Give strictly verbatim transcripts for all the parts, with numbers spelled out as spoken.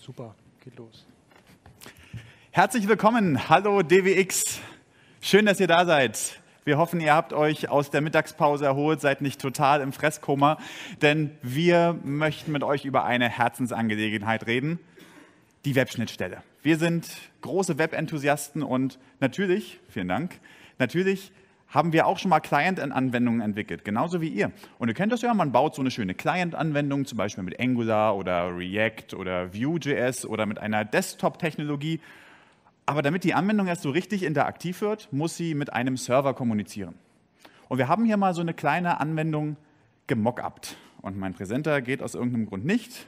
Super, geht los. Herzlich willkommen, hallo D W X. Schön, dass ihr da seid. Wir hoffen, ihr habt euch aus der Mittagspause erholt, seid nicht total im Fresskoma, denn wir möchten mit euch über eine Herzensangelegenheit reden, die Webschnittstelle. Wir sind große Web-Enthusiasten und natürlich, vielen Dank, natürlich haben wir auch schon mal Client-Anwendungen entwickelt, genauso wie ihr. Und ihr kennt das ja, man baut so eine schöne Client-Anwendung, zum Beispiel mit Angular oder React oder Vue.js oder mit einer Desktop-Technologie. Aber damit die Anwendung erst so richtig interaktiv wird, muss sie mit einem Server kommunizieren. Und wir haben hier mal so eine kleine Anwendung gemockupt. Und mein Präsenter geht aus irgendeinem Grund nicht.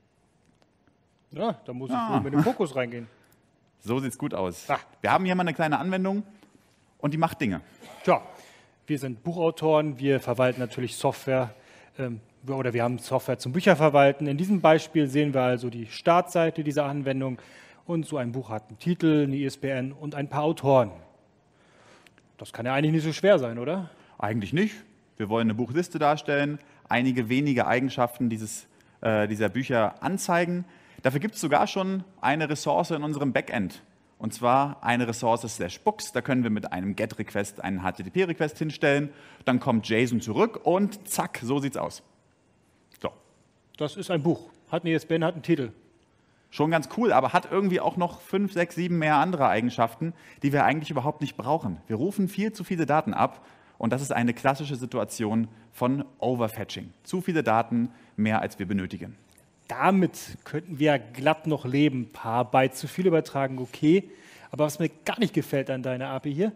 Ja, da muss ich Ah. wohl mit dem Fokus reingehen. So sieht es gut aus. Ah. Wir haben hier mal eine kleine Anwendung und die macht Dinge. Tja, wir sind Buchautoren, wir verwalten natürlich Software ähm, oder wir haben Software zum Bücherverwalten. In diesem Beispiel sehen wir also die Startseite dieser Anwendung und so ein Buch hat einen Titel, eine I S B N und ein paar Autoren. Das kann ja eigentlich nicht so schwer sein, oder? Eigentlich nicht. Wir wollen eine Buchliste darstellen, einige wenige Eigenschaften dieses, äh, dieser Bücher anzeigen. Dafür gibt es sogar schon eine Ressource in unserem Backend. Und zwar eine Ressource slash books. Da können wir mit einem GET-Request einen H T T P-Request hinstellen. Dann kommt JSON zurück und zack, so sieht's aus. So. Das ist ein Buch, hat eine I S B N, hat einen Titel. Schon ganz cool, aber hat irgendwie auch noch fünf, sechs, sieben mehr andere Eigenschaften, die wir eigentlich überhaupt nicht brauchen. Wir rufen viel zu viele Daten ab und das ist eine klassische Situation von Overfetching. Zu viele Daten, mehr als wir benötigen. Damit könnten wir glatt noch leben. Ein paar Byte zu viel übertragen, okay. Aber was mir gar nicht gefällt an deiner A P I hier,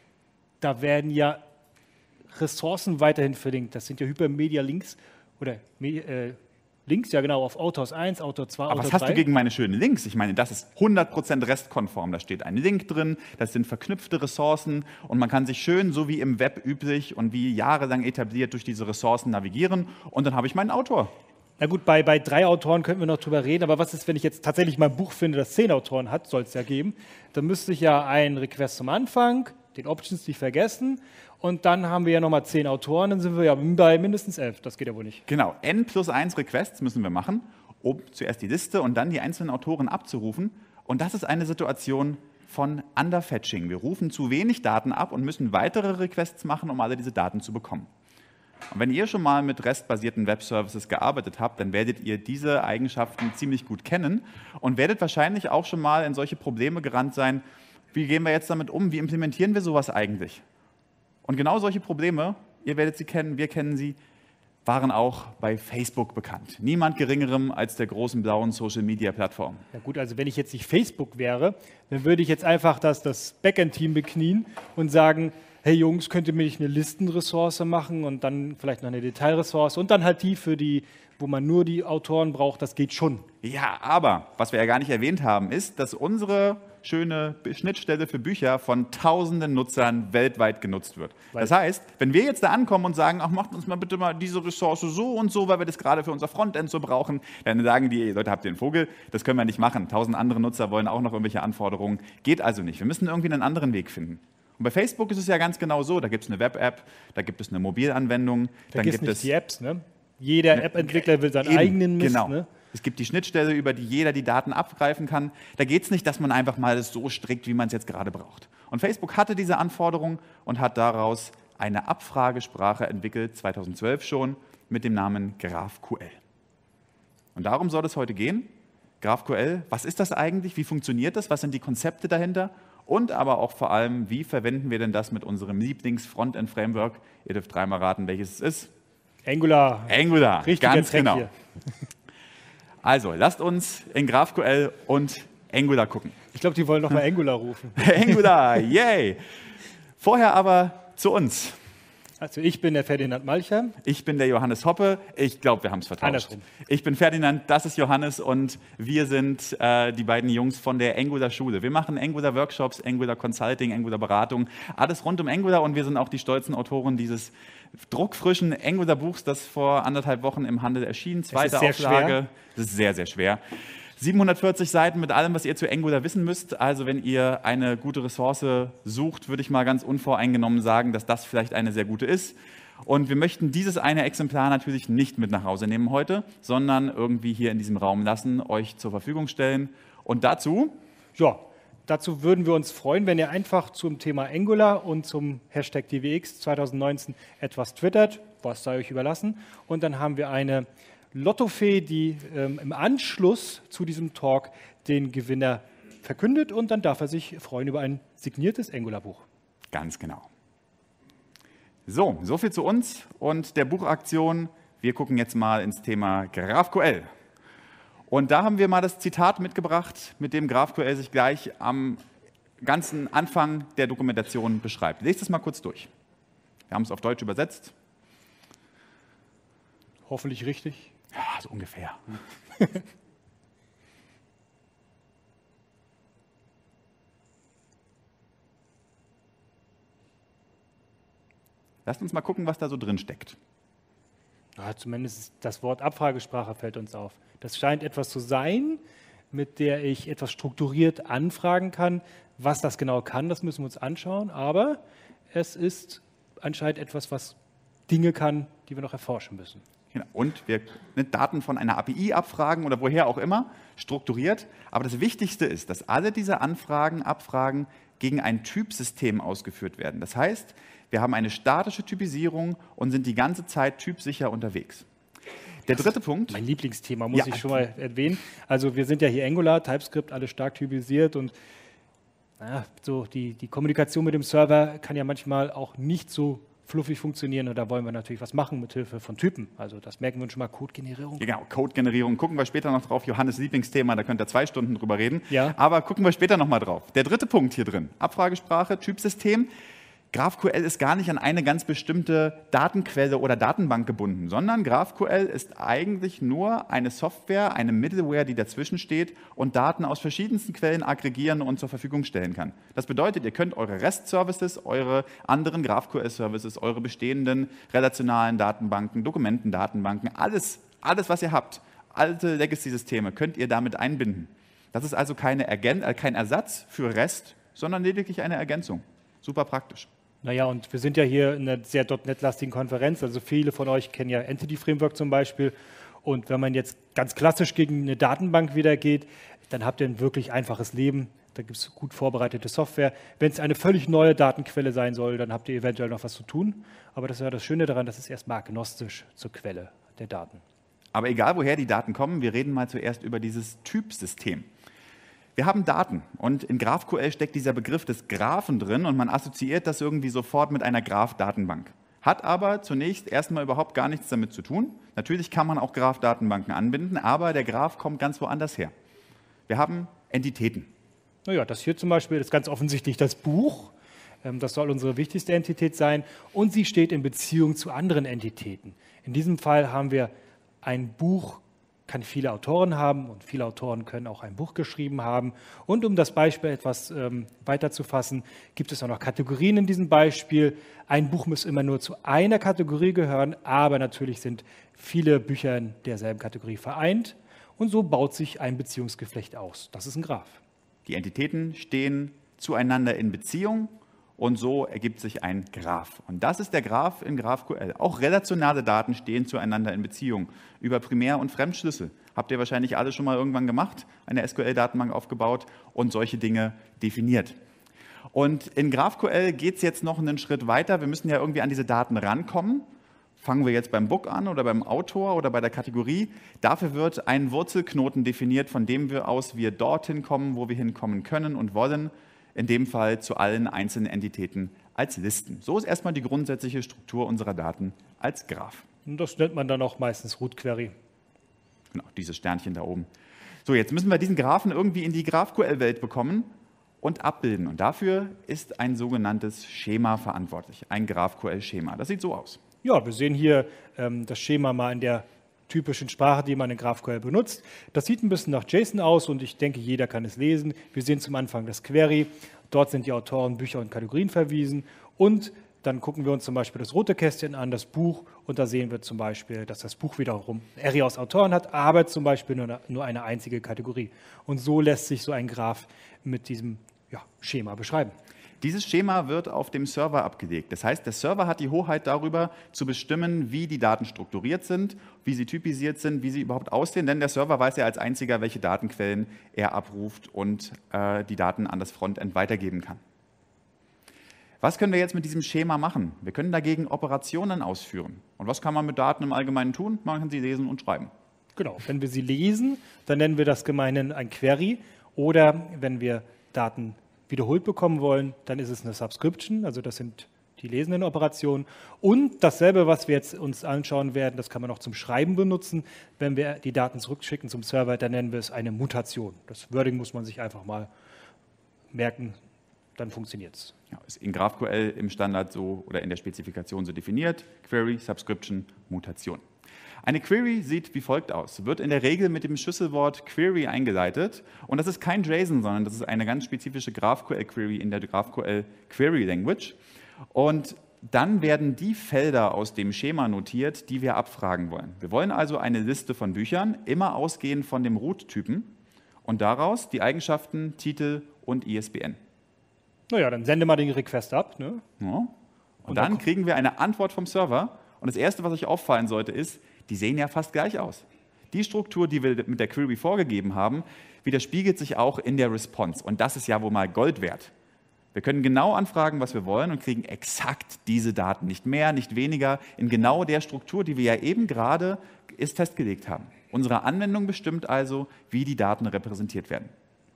da werden ja Ressourcen weiterhin verlinkt. Das sind ja Hypermedia-Links oder äh, Links, ja genau, auf Authors eins, Autor zwei, Aber Autor was hast drei. du gegen meine schönen Links? Ich meine, das ist hundert Prozent restkonform. Da steht ein Link drin, das sind verknüpfte Ressourcen und man kann sich schön, so wie im Web üblich und wie jahrelang etabliert, durch diese Ressourcen navigieren und dann habe ich meinen Autor. Na gut, bei, bei drei Autoren könnten wir noch drüber reden, aber was ist, wenn ich jetzt tatsächlich mal ein Buch finde, das zehn Autoren hat, soll es ja geben, dann müsste ich ja einen Request zum Anfang, den Options nicht vergessen und dann haben wir ja nochmal zehn Autoren, dann sind wir ja bei mindestens elf, das geht ja wohl nicht. Genau, n plus eins Requests müssen wir machen, um zuerst die Liste und dann die einzelnen Autoren abzurufen und das ist eine Situation von Underfetching. Wir rufen zu wenig Daten ab und müssen weitere Requests machen, um alle diese Daten zu bekommen. Und wenn ihr schon mal mit restbasierten Web-Services gearbeitet habt, dann werdet ihr diese Eigenschaften ziemlich gut kennen und werdet wahrscheinlich auch schon mal in solche Probleme gerannt sein, wie gehen wir jetzt damit um, wie implementieren wir sowas eigentlich? Und genau solche Probleme, ihr werdet sie kennen, wir kennen sie, waren auch bei Facebook bekannt. Niemand Geringerem als der großen blauen Social-Media-Plattform. Ja gut, also wenn ich jetzt nicht Facebook wäre, dann würde ich jetzt einfach das, das Backend-Team beknien und sagen, hey Jungs, könnt ihr mir nicht eine Listenressource machen und dann vielleicht noch eine Detailressource und dann halt die für die, wo man nur die Autoren braucht, das geht schon. Ja, aber was wir ja gar nicht erwähnt haben, ist, dass unsere schöne Schnittstelle für Bücher von tausenden Nutzern weltweit genutzt wird. Das heißt, wenn wir jetzt da ankommen und sagen, ach, macht uns mal bitte mal diese Ressource so und so, weil wir das gerade für unser Frontend so brauchen, dann sagen die, Leute, habt ihr den Vogel? Das können wir nicht machen. Tausend andere Nutzer wollen auch noch irgendwelche Anforderungen. Geht also nicht. Wir müssen irgendwie einen anderen Weg finden. Und bei Facebook ist es ja ganz genau so, da gibt es eine Web-App, da gibt es eine Mobilanwendung. Vergiss dann gibt nicht es die Apps, ne? Jeder ne, App-Entwickler will seinen eben, eigenen Mist, genau. ne? Es gibt die Schnittstelle, über die jeder die Daten abgreifen kann. Da geht es nicht, dass man einfach mal das so strickt, wie man es jetzt gerade braucht. Und Facebook hatte diese Anforderung und hat daraus eine Abfragesprache entwickelt, zweitausendzwölf schon, mit dem Namen GraphQL. Und darum soll es heute gehen. GraphQL, was ist das eigentlich? Wie funktioniert das? Was sind die Konzepte dahinter? Und aber auch vor allem, wie verwenden wir denn das mit unserem Lieblings-Frontend-Framework? Ihr dürft dreimal raten, welches es ist. Angular. Angular, Richtiger ganz Track genau. hier. Also, lasst uns in GraphQL und Angular gucken. Ich glaube, die wollen noch mal Angular rufen. Angular, yay! Vorher aber zu uns. Also ich bin der Ferdinand Malcher. Ich bin der Johannes Hoppe. Ich glaube, wir haben es vertauscht. Andersrum. Ich bin Ferdinand, das ist Johannes und wir sind äh, die beiden Jungs von der Angular-Schule. Wir machen Angular-Workshops, Angular-Consulting, Angular-Beratung, alles rund um Angular und wir sind auch die stolzen Autoren dieses druckfrischen Angular-Buchs, das vor anderthalb Wochen im Handel erschien. Zweite sehr Auflage. schwer. Das ist sehr, sehr schwer. siebenhundertvierzig Seiten mit allem, was ihr zu Angular wissen müsst. Also wenn ihr eine gute Ressource sucht, würde ich mal ganz unvoreingenommen sagen, dass das vielleicht eine sehr gute ist. Und wir möchten dieses eine Exemplar natürlich nicht mit nach Hause nehmen heute, sondern irgendwie hier in diesem Raum lassen, euch zur Verfügung stellen. Und dazu? Ja, dazu würden wir uns freuen, wenn ihr einfach zum Thema Angular und zum Hashtag D W X zwanzig neunzehn etwas twittert, was sei euch überlassen. Und dann haben wir eine Lottofee, die ähm, im Anschluss zu diesem Talk den Gewinner verkündet und dann darf er sich freuen über ein signiertes Angular-Buch. Ganz genau. So, so viel zu uns und der Buchaktion. Wir gucken jetzt mal ins Thema GraphQL. Und da haben wir mal das Zitat mitgebracht, mit dem GraphQL sich gleich am ganzen Anfang der Dokumentation beschreibt. Lest es mal kurz durch. Wir haben es auf Deutsch übersetzt. Hoffentlich richtig. Ja, so ungefähr. Lasst uns mal gucken, was da so drin steckt. Ja, zumindest das Wort Abfragesprache fällt uns auf. Das scheint etwas zu sein, mit der ich etwas strukturiert anfragen kann. Was das genau kann, das müssen wir uns anschauen. Aber es ist anscheinend etwas, was Dinge kann, die wir noch erforschen müssen. Genau. Und wir ne, Daten von einer A P I abfragen oder woher auch immer, strukturiert. Aber das Wichtigste ist, dass alle diese Anfragen, Abfragen gegen ein Typsystem ausgeführt werden. Das heißt, wir haben eine statische Typisierung und sind die ganze Zeit typsicher unterwegs. Der dritte Punkt. Mein Lieblingsthema, muss ja, ich schon mal erwähnen. Also wir sind ja hier Angular, TypeScript, alles stark typisiert und naja, so die, die Kommunikation mit dem Server kann ja manchmal auch nicht so fluffig funktionieren und da wollen wir natürlich was machen mit Hilfe von Typen. Also das merken wir uns schon mal, Codegenerierung. Ja, genau, Codegenerierung. Gucken wir später noch drauf. Johannes Lieblingsthema, da könnt ihr zwei Stunden drüber reden. Ja. Aber gucken wir später noch mal drauf. Der dritte Punkt hier drin, Abfragesprache, Typsystem. GraphQL ist gar nicht an eine ganz bestimmte Datenquelle oder Datenbank gebunden, sondern GraphQL ist eigentlich nur eine Software, eine Middleware, die dazwischen steht und Daten aus verschiedensten Quellen aggregieren und zur Verfügung stellen kann. Das bedeutet, ihr könnt eure REST-Services, eure anderen GraphQL-Services, eure bestehenden relationalen Datenbanken, Dokumentendatenbanken, alles, alles, was ihr habt, alte Legacy-Systeme, könnt ihr damit einbinden. Das ist also keine Ergän- äh, kein Ersatz für REST, sondern lediglich eine Ergänzung. Super praktisch. Naja, und wir sind ja hier in einer sehr .NET-lastigen Konferenz, also viele von euch kennen ja Entity Framework zum Beispiel und wenn man jetzt ganz klassisch gegen eine Datenbank wieder geht, dann habt ihr ein wirklich einfaches Leben, da gibt es gut vorbereitete Software. Wenn es eine völlig neue Datenquelle sein soll, dann habt ihr eventuell noch was zu tun, aber das ist ja das Schöne daran, das ist erstmal agnostisch zur Quelle der Daten. Aber egal, woher die Daten kommen, wir reden mal zuerst über dieses Typsystem. Wir haben Daten und in GraphQL steckt dieser Begriff des Graphen drin und man assoziiert das irgendwie sofort mit einer Graph-Datenbank. Hat aber zunächst erstmal überhaupt gar nichts damit zu tun. Natürlich kann man auch Graph-Datenbanken anbinden, aber der Graph kommt ganz woanders her. Wir haben Entitäten. Naja, das hier zum Beispiel ist ganz offensichtlich das Buch. Das soll unsere wichtigste Entität sein und sie steht in Beziehung zu anderen Entitäten. In diesem Fall haben wir ein Buch, kann viele Autoren haben und viele Autoren können auch ein Buch geschrieben haben. Und um das Beispiel etwas ähm, weiter zu fassen, gibt es auch noch Kategorien in diesem Beispiel. Ein Buch muss immer nur zu einer Kategorie gehören, aber natürlich sind viele Bücher in derselben Kategorie vereint. Und so baut sich ein Beziehungsgeflecht aus. Das ist ein Graph. Die Entitäten stehen zueinander in Beziehung und so ergibt sich ein Graph. Und das ist der Graph in GraphQL. Auch relationale Daten stehen zueinander in Beziehung über Primär- und Fremdschlüssel. Habt ihr wahrscheinlich alle schon mal irgendwann gemacht, eine S Q L-Datenbank aufgebaut und solche Dinge definiert. Und in GraphQL geht es jetzt noch einen Schritt weiter. Wir müssen ja irgendwie an diese Daten rankommen. Fangen wir jetzt beim Book an oder beim Autor oder bei der Kategorie. Dafür wird ein Wurzelknoten definiert, von dem wir aus wir dorthin kommen, wo wir hinkommen können und wollen. In dem Fall zu allen einzelnen Entitäten als Listen. So ist erstmal die grundsätzliche Struktur unserer Daten als Graph. Und das nennt man dann auch meistens Root Query. Genau, dieses Sternchen da oben. So, jetzt müssen wir diesen Graphen irgendwie in die GraphQL-Welt bekommen und abbilden. Und dafür ist ein sogenanntes Schema verantwortlich, ein GraphQL-Schema. Das sieht so aus. Ja, wir sehen hier ähm, das Schema mal in der typischen Sprache, die man in GraphQL benutzt. Das sieht ein bisschen nach JSON aus und ich denke, jeder kann es lesen. Wir sehen zum Anfang das Query. Dort sind die Autoren, Bücher und Kategorien verwiesen. Und dann gucken wir uns zum Beispiel das rote Kästchen an, das Buch. Und da sehen wir zum Beispiel, dass das Buch wiederum Array aus Autoren hat, aber zum Beispiel nur eine, nur eine einzige Kategorie. Und so lässt sich so ein Graph mit diesem ja, Schema beschreiben. Dieses Schema wird auf dem Server abgelegt. Das heißt, der Server hat die Hoheit darüber, zu bestimmen, wie die Daten strukturiert sind, wie sie typisiert sind, wie sie überhaupt aussehen. Denn der Server weiß ja als einziger, welche Datenquellen er abruft und äh, die Daten an das Frontend weitergeben kann. Was können wir jetzt mit diesem Schema machen? Wir können dagegen Operationen ausführen. Und was kann man mit Daten im Allgemeinen tun? Man kann sie lesen und schreiben. Genau, wenn wir sie lesen, dann nennen wir das gemeinhin ein Query. Oder wenn wir Daten wiederholt bekommen wollen, dann ist es eine Subscription, also das sind die lesenden Operationen. Und dasselbe, was wir jetzt uns anschauen werden, das kann man auch zum Schreiben benutzen. Wenn wir die Daten zurückschicken zum Server, dann nennen wir es eine Mutation. Das Wording muss man sich einfach mal merken, dann funktioniert es. Ja, ist in GraphQL im Standard so oder in der Spezifikation so definiert: Query, Subscription, Mutation. Eine Query sieht wie folgt aus, wird in der Regel mit dem Schlüsselwort Query eingeleitet und das ist kein JSON, sondern das ist eine ganz spezifische GraphQL-Query in der GraphQL Query Language und dann werden die Felder aus dem Schema notiert, die wir abfragen wollen. Wir wollen also eine Liste von Büchern, immer ausgehend von dem Root-Typen und daraus die Eigenschaften, Titel und I S B N. Naja, dann sende mal den Request ab. Ne? Ja. Und, und dann kriegen wir eine Antwort vom Server und das Erste, was euch auffallen sollte, ist, die sehen ja fast gleich aus. Die Struktur, die wir mit der Query vorgegeben haben, widerspiegelt sich auch in der Response. Und das ist ja wohl mal Gold wert. Wir können genau anfragen, was wir wollen und kriegen exakt diese Daten. Nicht mehr, nicht weniger, in genau der Struktur, die wir ja eben gerade ist festgelegt haben. Unsere Anwendung bestimmt also, wie die Daten repräsentiert werden.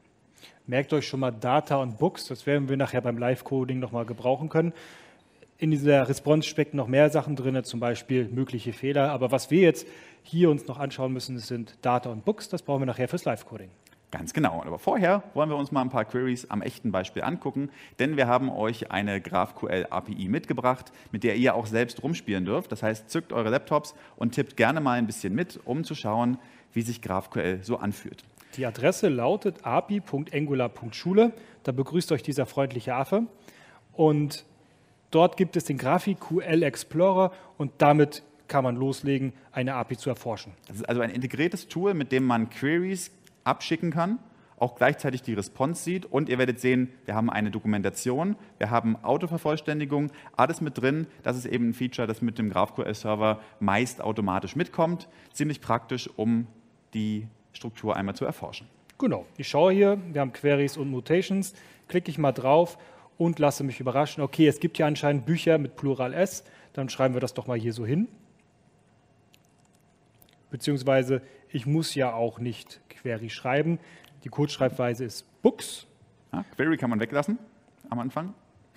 Merkt euch schon mal Data und Books, das werden wir nachher beim Live-Coding nochmal gebrauchen können. In dieser Response stecken noch mehr Sachen drin, zum Beispiel mögliche Fehler. Aber was wir jetzt hier uns noch anschauen müssen, sind Data und Books. Das brauchen wir nachher fürs Live-Coding. Ganz genau. Aber vorher wollen wir uns mal ein paar Queries am echten Beispiel angucken, denn wir haben euch eine GraphQL A P I mitgebracht, mit der ihr auch selbst rumspielen dürft. Das heißt, zückt eure Laptops und tippt gerne mal ein bisschen mit, um zu schauen, wie sich GraphQL so anfühlt. Die Adresse lautet a p i punkt angular punkt schule. Da begrüßt euch dieser freundliche Affe. Und dort gibt es den GraphQL Explorer und damit kann man loslegen, eine A P I zu erforschen. Das ist also ein integriertes Tool, mit dem man Queries abschicken kann, auch gleichzeitig die Response sieht und ihr werdet sehen, wir haben eine Dokumentation, wir haben Autovervollständigung, alles mit drin. Das ist eben ein Feature, das mit dem GraphQL-Server meist automatisch mitkommt. Ziemlich praktisch, um die Struktur einmal zu erforschen. Genau, ich schaue hier, wir haben Queries und Mutations, klicke ich mal drauf und lasse mich überraschen. Okay, es gibt hier anscheinend Bücher mit Plural S, dann schreiben wir das doch mal hier so hin. Beziehungsweise, ich muss ja auch nicht Query schreiben. Die Codeschreibweise ist Books. Ja, Query kann man weglassen am Anfang.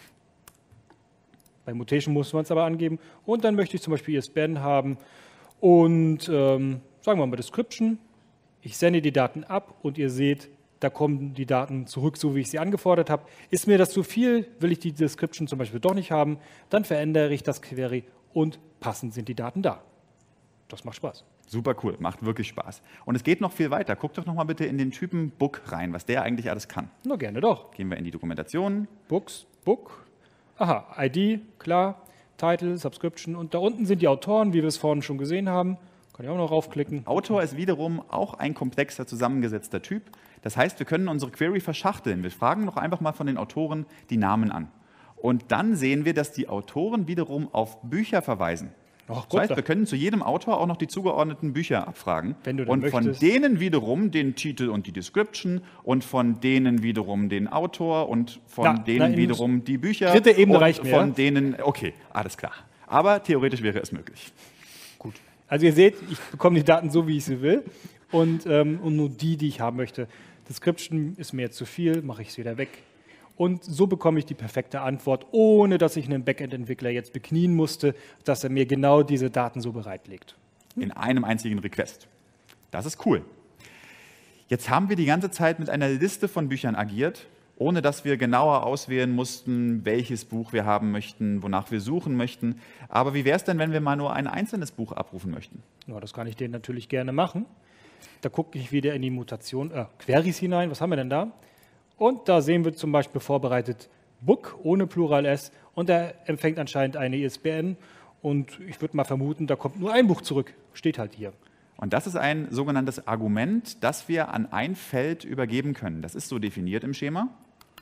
Bei Mutation muss man es aber angeben. Und dann möchte ich zum Beispiel I S B N haben und ähm, sagen wir mal Description. Ich sende die Daten ab und ihr seht, da kommen die Daten zurück, so wie ich sie angefordert habe. Ist mir das zu viel, will ich die Description zum Beispiel doch nicht haben, dann verändere ich das Query und passend sind die Daten da. Das macht Spaß. Super cool, macht wirklich Spaß. Und es geht noch viel weiter. Guckt doch noch mal bitte in den Typen Book rein, was der eigentlich alles kann. Na gerne doch. Gehen wir in die Dokumentation. Books, Book. Aha, I D, klar. Title, Subscription. Und da unten sind die Autoren, wie wir es vorhin schon gesehen haben. Kann ich auch noch raufklicken. Autor ist wiederum auch ein komplexer zusammengesetzter Typ. Das heißt, wir können unsere Query verschachteln. Wir fragen doch einfach mal von den Autoren die Namen an. Und dann sehen wir, dass die Autoren wiederum auf Bücher verweisen. Ach, das heißt, wir können zu jedem Autor auch noch die zugeordneten Bücher abfragen. Wenn du dann und von möchtest. denen wiederum den Titel und die Description und von denen wiederum den Autor und von Na, denen na, wiederum die Bücher. dritte Ebene und reicht mir. Von denen, okay, alles klar. Aber theoretisch wäre es möglich. Gut. Also ihr seht, ich bekomme die Daten so, wie ich sie will und, ähm, und nur die, die ich haben möchte. Description ist mir jetzt zu viel, mache ich es wieder weg. Und so bekomme ich die perfekte Antwort, ohne dass ich einen Backend-Entwickler jetzt beknien musste, dass er mir genau diese Daten so bereitlegt. In einem einzigen Request. Das ist cool. Jetzt haben wir die ganze Zeit mit einer Liste von Büchern agiert, ohne dass wir genauer auswählen mussten, welches Buch wir haben möchten, wonach wir suchen möchten. Aber wie wäre es denn, wenn wir mal nur ein einzelnes Buch abrufen möchten? Ja, das kann ich denen natürlich gerne machen. Da gucke ich wieder in die Mutation, äh, Queries hinein. Was haben wir denn da? Und da sehen wir zum Beispiel vorbereitet Book ohne Plural S und er empfängt anscheinend eine I S B N und ich würde mal vermuten, da kommt nur ein Buch zurück, steht halt hier. Und das ist ein sogenanntes Argument, das wir an ein Feld übergeben können. Das ist so definiert im Schema.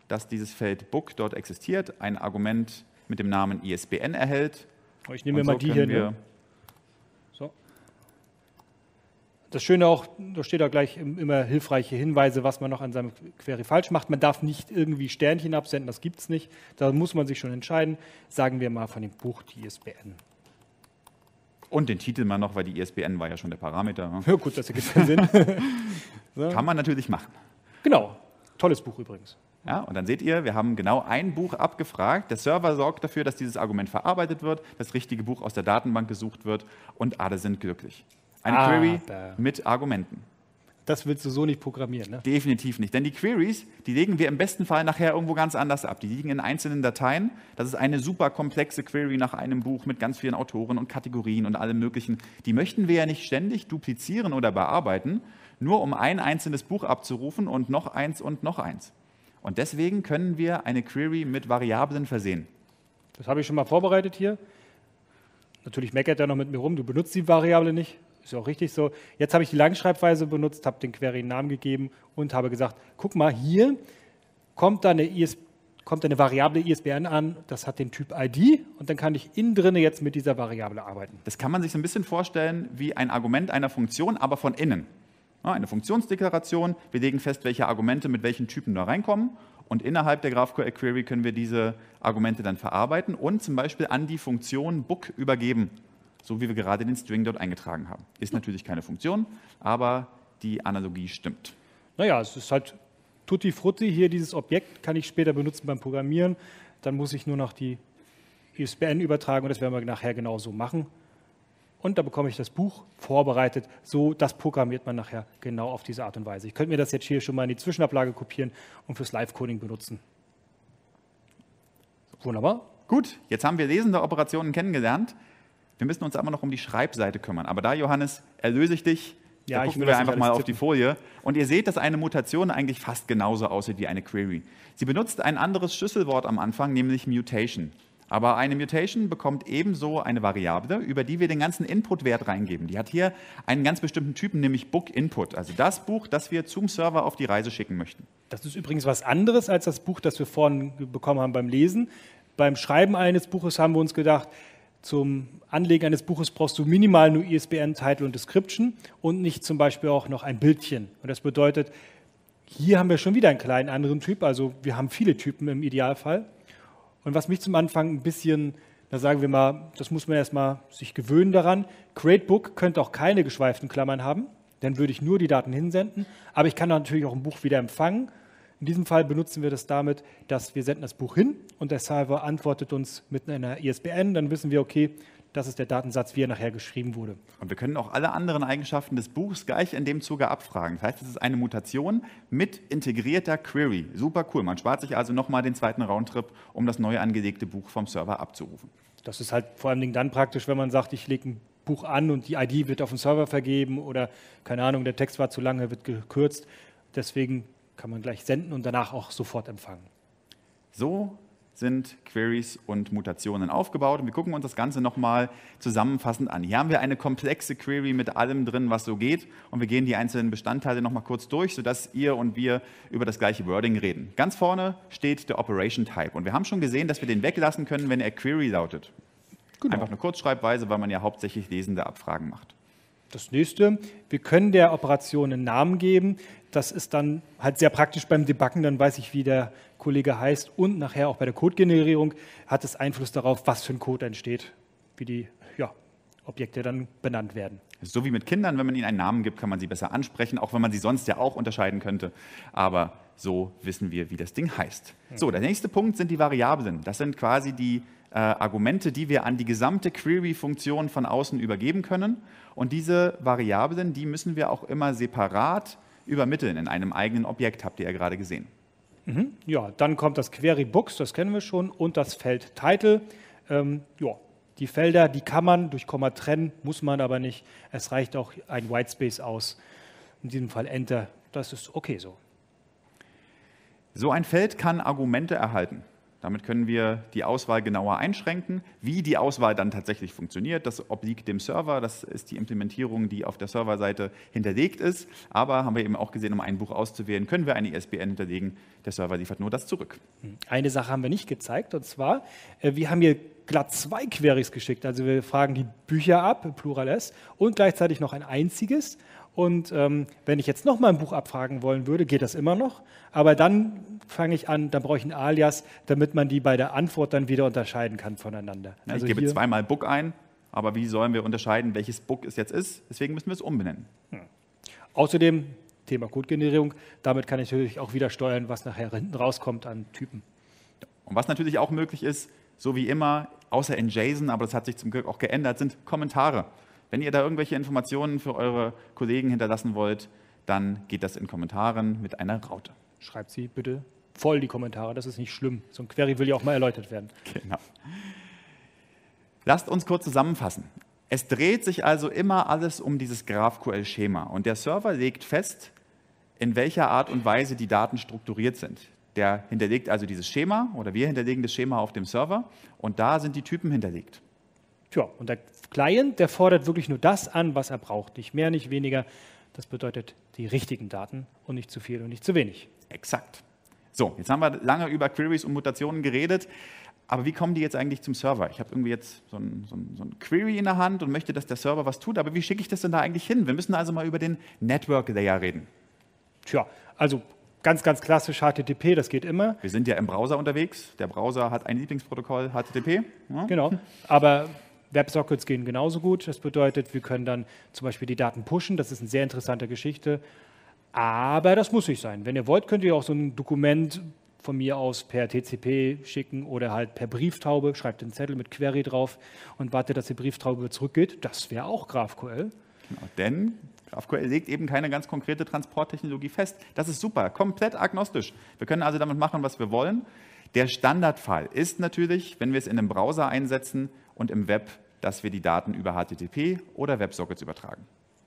dass dieses Feld Book dort existiert, ein Argument mit dem Namen I S B N erhält. Ich nehme mir so mal die hier. Wir ne? So. Das Schöne auch, da steht auch gleich immer hilfreiche Hinweise, was man noch an seinem Query falsch macht. Man darf nicht irgendwie Sternchen absenden, das gibt es nicht. Da muss man sich schon entscheiden. Sagen wir mal von dem Buch die I S B N. Und den Titel mal noch, weil die I S B N war ja schon der Parameter. Ne? Ja gut, das ergibt keinen Sinn. So. Kann man natürlich machen. Genau, tolles Buch übrigens. Ja, und dann seht ihr, wir haben genau ein Buch abgefragt. Der Server sorgt dafür, dass dieses Argument verarbeitet wird, das richtige Buch aus der Datenbank gesucht wird und alle sind glücklich. Eine ah, Query da. mit Argumenten. Das willst du so nicht programmieren, ne? Definitiv nicht, denn die Queries, die legen wir im besten Fall nachher irgendwo ganz anders ab. Die liegen in einzelnen Dateien. Das ist eine super komplexe Query nach einem Buch mit ganz vielen Autoren und Kategorien und allem Möglichen. Die möchten wir ja nicht ständig duplizieren oder bearbeiten, nur um ein einzelnes Buch abzurufen und noch eins und noch eins. Und deswegen können wir eine Query mit Variablen versehen. Das habe ich schon mal vorbereitet hier. Natürlich meckert er noch mit mir rum, du benutzt die Variable nicht. Ist ja auch richtig so. Jetzt habe ich die Langschreibweise benutzt, habe den Query einen Namen gegeben und habe gesagt, guck mal, hier kommt da eine, I S, kommt eine Variable I S B N an, das hat den Typ I D und dann kann ich innen drin jetzt mit dieser Variable arbeiten. Das kann man sich so ein bisschen vorstellen wie ein Argument einer Funktion, aber von innen. Ja, eine Funktionsdeklaration, wir legen fest, welche Argumente mit welchen Typen da reinkommen und innerhalb der GraphQL-Query können wir diese Argumente dann verarbeiten und zum Beispiel an die Funktion Book übergeben. So wie wir gerade den String dort eingetragen haben. Ist natürlich keine Funktion, aber die Analogie stimmt. Naja, es ist halt tutti frutti. Hier dieses Objekt kann ich später benutzen beim Programmieren. Dann muss ich nur noch die I S B N übertragen und das werden wir nachher genauso machen. Und da bekomme ich das Buch vorbereitet. So, das programmiert man nachher genau auf diese Art und Weise. Ich könnte mir das jetzt hier schon mal in die Zwischenablage kopieren und fürs Live-Coding benutzen. Wunderbar. Gut, jetzt haben wir lesende Operationen kennengelernt. Wir müssen uns aber noch um die Schreibseite kümmern. Aber da, Johannes, erlöse ich dich. Ja, da ich gucken will wir das einfach nicht mal alles auf die tippen. Folie. Und ihr seht, dass eine Mutation eigentlich fast genauso aussieht wie eine Query. Sie benutzt ein anderes Schlüsselwort am Anfang, nämlich Mutation. Aber eine Mutation bekommt ebenso eine Variable, über die wir den ganzen Input-Wert reingeben. Die hat hier einen ganz bestimmten Typen, nämlich Book-Input, also das Buch, das wir zum Server auf die Reise schicken möchten. Das ist übrigens was anderes als das Buch, das wir vorhin bekommen haben beim Lesen. Beim Schreiben eines Buches haben wir uns gedacht, zum Anlegen eines Buches brauchst du minimal nur I S B N, Title und Description und nicht zum Beispiel auch noch ein Bildchen. Und das bedeutet, hier haben wir schon wieder einen kleinen anderen Typ, also wir haben viele Typen im Idealfall. Und was mich zum Anfang ein bisschen, da sagen wir mal, das muss man erstmal sich gewöhnen daran, CreateBook könnte auch keine geschweiften Klammern haben, dann würde ich nur die Daten hinsenden, aber ich kann natürlich auch ein Buch wieder empfangen. In diesem Fall benutzen wir das damit, dass wir senden das Buch hin und der Server antwortet uns mit einer I S B N, dann wissen wir, okay, das ist der Datensatz, wie er nachher geschrieben wurde. Und wir können auch alle anderen Eigenschaften des Buchs gleich in dem Zuge abfragen. Das heißt, es ist eine Mutation mit integrierter Query. Super cool. Man spart sich also nochmal den zweiten Roundtrip, um das neu angelegte Buch vom Server abzurufen. Das ist halt vor allen Dingen dann praktisch, wenn man sagt, ich lege ein Buch an und die I D wird auf den Server vergeben oder, keine Ahnung, der Text war zu lange, wird gekürzt. Deswegen kann man gleich senden und danach auch sofort empfangen. So sind Queries und Mutationen aufgebaut und wir gucken uns das Ganze nochmal zusammenfassend an. Hier haben wir eine komplexe Query mit allem drin, was so geht und wir gehen die einzelnen Bestandteile nochmal kurz durch, sodass ihr und wir über das gleiche Wording reden. Ganz vorne steht der Operation Type und wir haben schon gesehen, dass wir den weglassen können, wenn er Query lautet. Genau. Einfach eine Kurzschreibweise, weil man ja hauptsächlich lesende Abfragen macht. Das nächste, wir können der Operation einen Namen geben. Das ist dann halt sehr praktisch beim Debuggen, dann weiß ich, wie der Kollege heißt und nachher auch bei der Codegenerierung hat es Einfluss darauf, was für ein Code entsteht, wie die ja, Objekte dann benannt werden. So wie mit Kindern, wenn man ihnen einen Namen gibt, kann man sie besser ansprechen, auch wenn man sie sonst ja auch unterscheiden könnte. Aber so wissen wir, wie das Ding heißt. So, der nächste Punkt sind die Variablen. Das sind quasi die äh, Argumente, die wir an die gesamte Query-Funktion von außen übergeben können. Und diese Variablen, die müssen wir auch immer separat übermitteln in einem eigenen Objekt, habt ihr ja gerade gesehen. Mhm. Ja, dann kommt das Query Books, das kennen wir schon, und das Feld Title. Ähm, ja, die Felder, die kann man durch Komma trennen, muss man aber nicht. Es reicht auch ein Whitespace aus. In diesem Fall Enter, das ist okay so. So ein Feld kann Argumente erhalten. Damit können wir die Auswahl genauer einschränken. Wie die Auswahl dann tatsächlich funktioniert, das obliegt dem Server. Das ist die Implementierung, die auf der Serverseite hinterlegt ist. Aber haben wir eben auch gesehen, um ein Buch auszuwählen, können wir eine I S B N hinterlegen. Der Server liefert nur das zurück. Eine Sache haben wir nicht gezeigt, und zwar, wir haben hier glatt zwei Queries geschickt. Also wir fragen die Bücher ab, Plural S, und gleichzeitig noch ein einziges. Und ähm, wenn ich jetzt noch mal ein Buch abfragen wollen würde, geht das immer noch. Aber dann fange ich an, dann brauche ich ein Alias, damit man die bei der Antwort dann wieder unterscheiden kann voneinander. Ja, also ich gebe zweimal Book ein, aber wie sollen wir unterscheiden, welches Book es jetzt ist? Deswegen müssen wir es umbenennen. Hm. Außerdem, Thema Codegenerierung, damit kann ich natürlich auch wieder steuern, was nachher hinten rauskommt an Typen. Und was natürlich auch möglich ist, so wie immer, außer in JSON, aber das hat sich zum Glück auch geändert, sind Kommentare. Wenn ihr da irgendwelche Informationen für eure Kollegen hinterlassen wollt, dann geht das in Kommentaren mit einer Raute. Schreibt sie bitte voll, die Kommentare, das ist nicht schlimm. So ein Query will ja auch mal erläutert werden. Genau. Lasst uns kurz zusammenfassen. Es dreht sich also immer alles um dieses GraphQL-Schema und der Server legt fest, in welcher Art und Weise die Daten strukturiert sind. Der hinterlegt also dieses Schema oder wir hinterlegen das Schema auf dem Server und da sind die Typen hinterlegt. Tja, und der Client, der fordert wirklich nur das an, was er braucht. Nicht mehr, nicht weniger. Das bedeutet die richtigen Daten und nicht zu viel und nicht zu wenig. Exakt. So, jetzt haben wir lange über Queries und Mutationen geredet. Aber wie kommen die jetzt eigentlich zum Server? Ich habe irgendwie jetzt so ein, so, ein, so ein Query in der Hand und möchte, dass der Server was tut. Aber wie schicke ich das denn da eigentlich hin? Wir müssen also mal über den Network Layer reden. Tja, also ganz, ganz klassisch H T T P, das geht immer. Wir sind ja im Browser unterwegs. Der Browser hat ein Lieblingsprotokoll, H T T P. Ja. Genau, aber WebSockets gehen genauso gut. Das bedeutet, wir können dann zum Beispiel die Daten pushen. Das ist eine sehr interessante Geschichte. Aber das muss nicht sein. Wenn ihr wollt, könnt ihr auch so ein Dokument von mir aus per T C P schicken oder halt per Brieftaube. Schreibt den Zettel mit Query drauf und wartet, dass die Brieftaube zurückgeht. Das wäre auch GraphQL. Genau, denn GraphQL legt eben keine ganz konkrete Transporttechnologie fest. Das ist super, komplett agnostisch. Wir können also damit machen, was wir wollen. Der Standardfall ist natürlich, wenn wir es in einem Browser einsetzen und im Web, dass wir die Daten über H T T P oder WebSockets übertragen.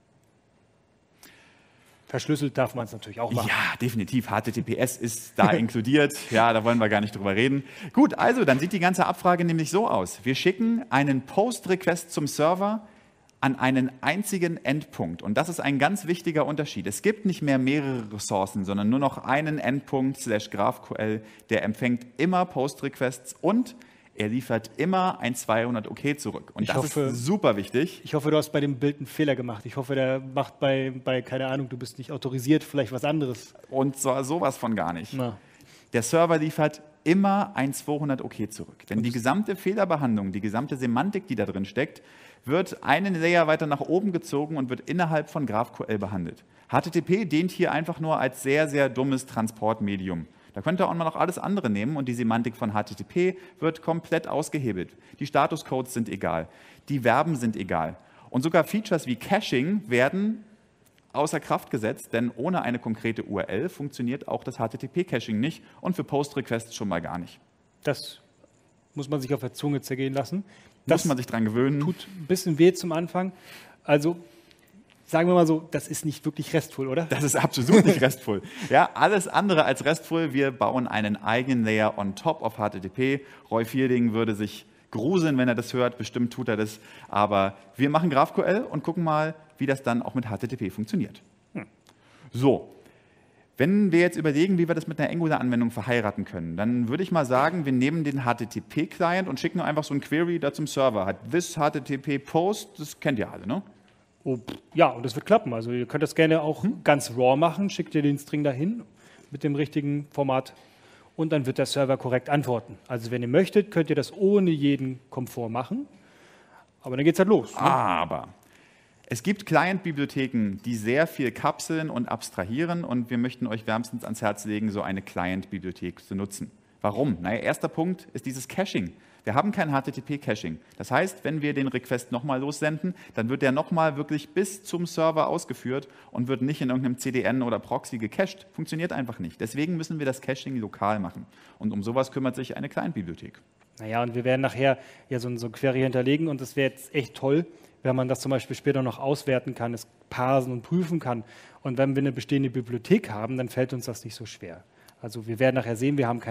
Verschlüsselt darf man es natürlich auch machen. Ja, definitiv. H T T P S ist da inkludiert. Ja, da wollen wir gar nicht drüber reden. Gut, also dann sieht die ganze Abfrage nämlich so aus. Wir schicken einen Post-Request zum Server an einen einzigen Endpunkt. Und das ist ein ganz wichtiger Unterschied. Es gibt nicht mehr mehrere Ressourcen, sondern nur noch einen Endpunkt slash GraphQL, der empfängt immer Post-Requests und er liefert immer ein zweihundert OK zurück. Und ich das hoffe, ist super wichtig. Ich hoffe, du hast bei dem Bild einen Fehler gemacht. Ich hoffe, der macht bei, bei keine Ahnung, du bist nicht autorisiert, vielleicht was anderes. Und so, sowas von gar nicht. Na. Der Server liefert immer ein zweihundert OK zurück. Denn die gesamte Fehlerbehandlung, die gesamte Semantik, die da drin steckt, wird einen Layer weiter nach oben gezogen und wird innerhalb von GraphQL behandelt. H T T P dient hier einfach nur als sehr, sehr dummes Transportmedium. Da könnt ihr auch mal noch alles andere nehmen und die Semantik von H T T P wird komplett ausgehebelt. Die Statuscodes sind egal, die Verben sind egal. Und sogar Features wie Caching werden außer Kraft gesetzt, denn ohne eine konkrete U R L funktioniert auch das H T T P-Caching nicht und für Post-Requests schon mal gar nicht. Das muss man sich auf der Zunge zergehen lassen. Das muss man sich dran gewöhnen. Tut ein bisschen weh zum Anfang. Also sagen wir mal so, das ist nicht wirklich restvoll, oder? Das ist absolut nicht restvoll. Ja, alles andere als restvoll. Wir bauen einen eigenen Layer on top of H T T P. Roy Fielding würde sich gruseln, wenn er das hört. Bestimmt tut er das. Aber wir machen GraphQL und gucken mal, wie das dann auch mit H T T P funktioniert. Hm. So, wenn wir jetzt überlegen, wie wir das mit einer Angular-Anwendung verheiraten können, dann würde ich mal sagen, wir nehmen den H T T P-Client und schicken einfach so ein Query da zum Server. Hat this H T T P Post, das kennt ihr alle, ne? Oh, ja, und das wird klappen. Also ihr könnt das gerne auch hm? ganz raw machen, schickt ihr den String dahin mit dem richtigen Format und dann wird der Server korrekt antworten. Also wenn ihr möchtet, könnt ihr das ohne jeden Komfort machen, aber dann geht es halt los. Ne? Aber es gibt Client-Bibliotheken, die sehr viel kapseln und abstrahieren und wir möchten euch wärmstens ans Herz legen, so eine Client-Bibliothek zu nutzen. Warum? Naja, erster Punkt ist dieses Caching. Wir haben kein H T T P-Caching. Das heißt, wenn wir den Request nochmal lossenden, dann wird der nochmal wirklich bis zum Server ausgeführt und wird nicht in irgendeinem C D N oder Proxy gecached. Funktioniert einfach nicht. Deswegen müssen wir das Caching lokal machen. Und um sowas kümmert sich eine Client-Bibliothek. Naja, und wir werden nachher ja so, so ein Query hinterlegen und das wäre jetzt echt toll, wenn man das zum Beispiel später noch auswerten kann, es parsen und prüfen kann. Und wenn wir eine bestehende Bibliothek haben, dann fällt uns das nicht so schwer. Also wir werden nachher sehen, wir haben kein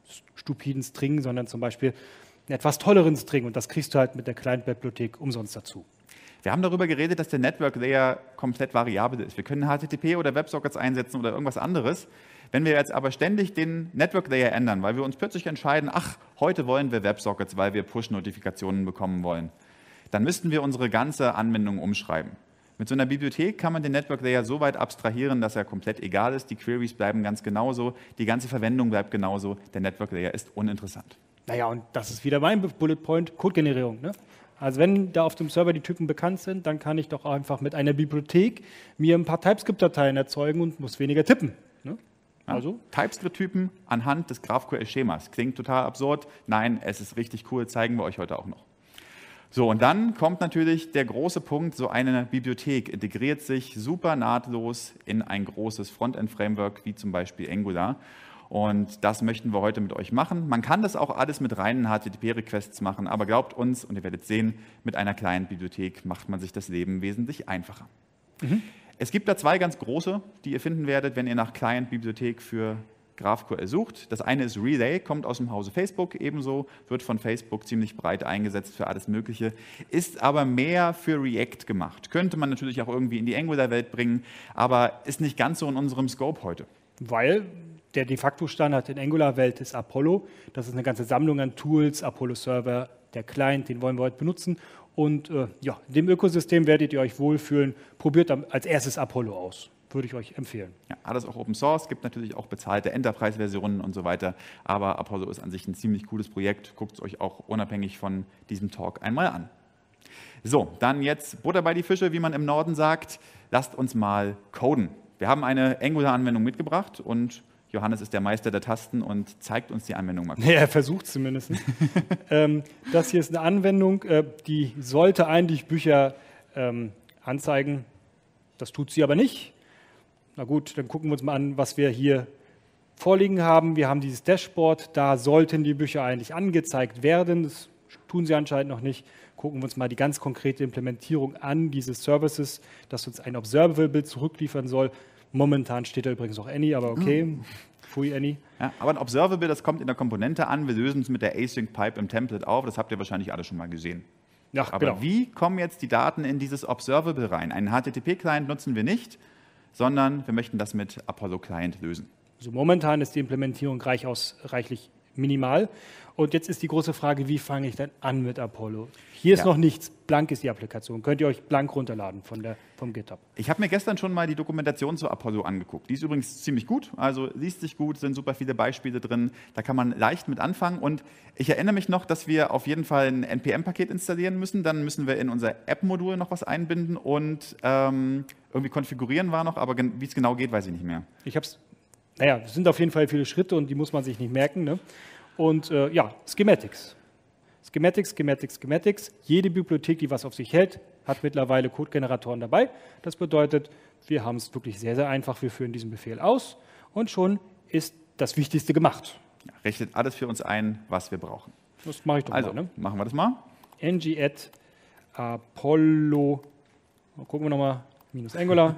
stupiden String, sondern zum Beispiel einen etwas tolleren String. Und das kriegst du halt mit der Client-Bibliothek umsonst dazu. Wir haben darüber geredet, dass der Network Layer komplett variabel ist. Wir können H T T P oder WebSockets einsetzen oder irgendwas anderes. Wenn wir jetzt aber ständig den Network Layer ändern, weil wir uns plötzlich entscheiden, ach, heute wollen wir WebSockets, weil wir Push-Notifikationen bekommen wollen, dann müssten wir unsere ganze Anwendung umschreiben. Mit so einer Bibliothek kann man den Network Layer so weit abstrahieren, dass er komplett egal ist. Die Queries bleiben ganz genauso, die ganze Verwendung bleibt genauso. Der Network Layer ist uninteressant. Naja, und das ist wieder mein Bullet Point, Codegenerierung. Ne? Also wenn da auf dem Server die Typen bekannt sind, dann kann ich doch einfach mit einer Bibliothek mir ein paar TypeScript-Dateien erzeugen und muss weniger tippen. Ne? Ja, Also TypeScript-Typen anhand des GraphQL-Schemas. Klingt total absurd. Nein, es ist richtig cool, zeigen wir euch heute auch noch. So, und dann kommt natürlich der große Punkt, so eine Bibliothek integriert sich super nahtlos in ein großes Frontend-Framework, wie zum Beispiel Angular. Und das möchten wir heute mit euch machen. Man kann das auch alles mit reinen H T T P-Requests machen, aber glaubt uns, und ihr werdet sehen, mit einer kleinen Bibliothek macht man sich das Leben wesentlich einfacher. Mhm. Es gibt da zwei ganz große, die ihr finden werdet, wenn ihr nach Client-Bibliothek für GraphQL sucht. Das eine ist Relay, kommt aus dem Hause Facebook, ebenso wird von Facebook ziemlich breit eingesetzt für alles Mögliche, ist aber mehr für React gemacht. Könnte man natürlich auch irgendwie in die Angular-Welt bringen, aber ist nicht ganz so in unserem Scope heute. Weil der de facto Standard in Angular-Welt ist Apollo. Das ist eine ganze Sammlung an Tools, Apollo-Server, der Client, den wollen wir heute benutzen. Und äh, ja, in dem Ökosystem werdet ihr euch wohlfühlen. Probiert als erstes Apollo aus, würde ich euch empfehlen. Ja, alles auch Open Source, gibt natürlich auch bezahlte Enterprise-Versionen und so weiter. Aber Apollo ist an sich ein ziemlich cooles Projekt. Guckt es euch auch unabhängig von diesem Talk einmal an. So, dann jetzt Butter bei die Fische, wie man im Norden sagt. Lasst uns mal coden. Wir haben eine Angular-Anwendung mitgebracht und Johannes ist der Meister der Tasten und zeigt uns die Anwendung mal kurz. Ja, er versucht es zumindest. ähm, das hier ist eine Anwendung, äh, die sollte eigentlich Bücher ähm, anzeigen. Das tut sie aber nicht. Na gut, dann gucken wir uns mal an, was wir hier vorliegen haben. Wir haben dieses Dashboard, da sollten die Bücher eigentlich angezeigt werden. Das tun sie anscheinend noch nicht. Gucken wir uns mal die ganz konkrete Implementierung an dieses Services, das uns ein Observable-Bild zurückliefern soll. Momentan steht da übrigens auch Any, aber okay. Hm. Pfui, Any. Ja, aber ein Observable, das kommt in der Komponente an. Wir lösen es mit der Async Pipe im Template auf. Das habt ihr wahrscheinlich alle schon mal gesehen. Ja, aber genau. Wie kommen jetzt die Daten in dieses Observable rein? Einen H T T P-Client nutzen wir nicht, sondern wir möchten das mit Apollo-Client lösen. Also momentan ist die Implementierung reich aus, reichlich minimal. Und jetzt ist die große Frage, wie fange ich denn an mit Apollo? Hier ist ja noch nichts, blank ist die Applikation. Könnt ihr euch blank runterladen von der, vom GitHub. Ich habe mir gestern schon mal die Dokumentation zu Apollo angeguckt. Die ist übrigens ziemlich gut, also liest sich gut, sind super viele Beispiele drin. Da kann man leicht mit anfangen. Und ich erinnere mich noch, dass wir auf jeden Fall ein N P M-Paket installieren müssen. Dann müssen wir in unser App-Modul noch was einbinden und ähm, irgendwie konfigurieren war noch, aber wie es genau geht, weiß ich nicht mehr. Ich habe es, naja, es sind auf jeden Fall viele Schritte und die muss man sich nicht merken, ne? Und äh, ja, Schematics. Schematics, Schematics, Schematics. Jede Bibliothek, die was auf sich hält, hat mittlerweile Codegeneratoren dabei. Das bedeutet, wir haben es wirklich sehr, sehr einfach. Wir führen diesen Befehl aus und schon ist das Wichtigste gemacht. Ja, richtet alles für uns ein, was wir brauchen. Das mache ich doch also, mal. Ne? Machen wir das mal. ng-add Apollo, gucken wir nochmal, minus Angular.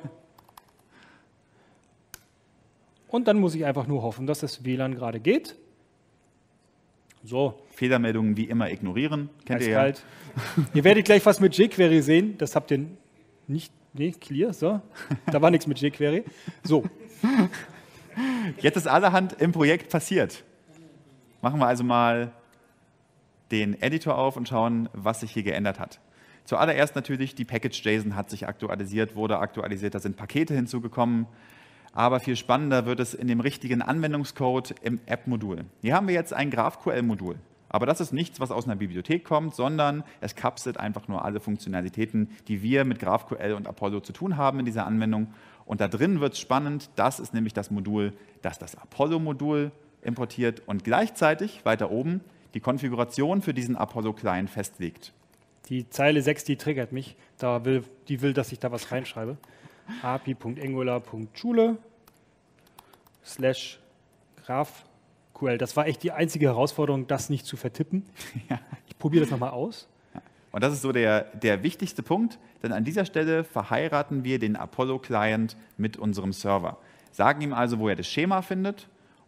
Und dann muss ich einfach nur hoffen, dass das W L A N gerade geht. So. Fehlermeldungen wie immer ignorieren, kennt ihr ja. Ihr werdet gleich was mit jQuery sehen, das habt ihr nicht, nee, clear, so. Da war nichts mit jQuery. So. Jetzt ist allerhand im Projekt passiert. Machen wir also mal den Editor auf und schauen, was sich hier geändert hat. Zuallererst natürlich, die Package.json hat sich aktualisiert, wurde aktualisiert, da sind Pakete hinzugekommen. Aber viel spannender wird es in dem richtigen Anwendungscode im App-Modul. Hier haben wir jetzt ein GraphQL-Modul. Aber das ist nichts, was aus einer Bibliothek kommt, sondern es kapselt einfach nur alle Funktionalitäten, die wir mit GraphQL und Apollo zu tun haben in dieser Anwendung. Und da drin wird es spannend. Das ist nämlich das Modul, das das Apollo-Modul importiert und gleichzeitig weiter oben die Konfiguration für diesen Apollo-Client festlegt. Die Zeile sechs, die triggert mich. Da will, die will, dass ich da was reinschreibe. A P I Punkt Angular Punkt Schule slash GraphQL. Das war echt die einzige Herausforderung, das nicht zu vertippen. Ja. Ich probiere das nochmal aus. Ja. Und das ist so der, der wichtigste Punkt, denn an dieser Stelle verheiraten wir den Apollo-Client mit unserem Server. Sagen ihm also, wo er das Schema findet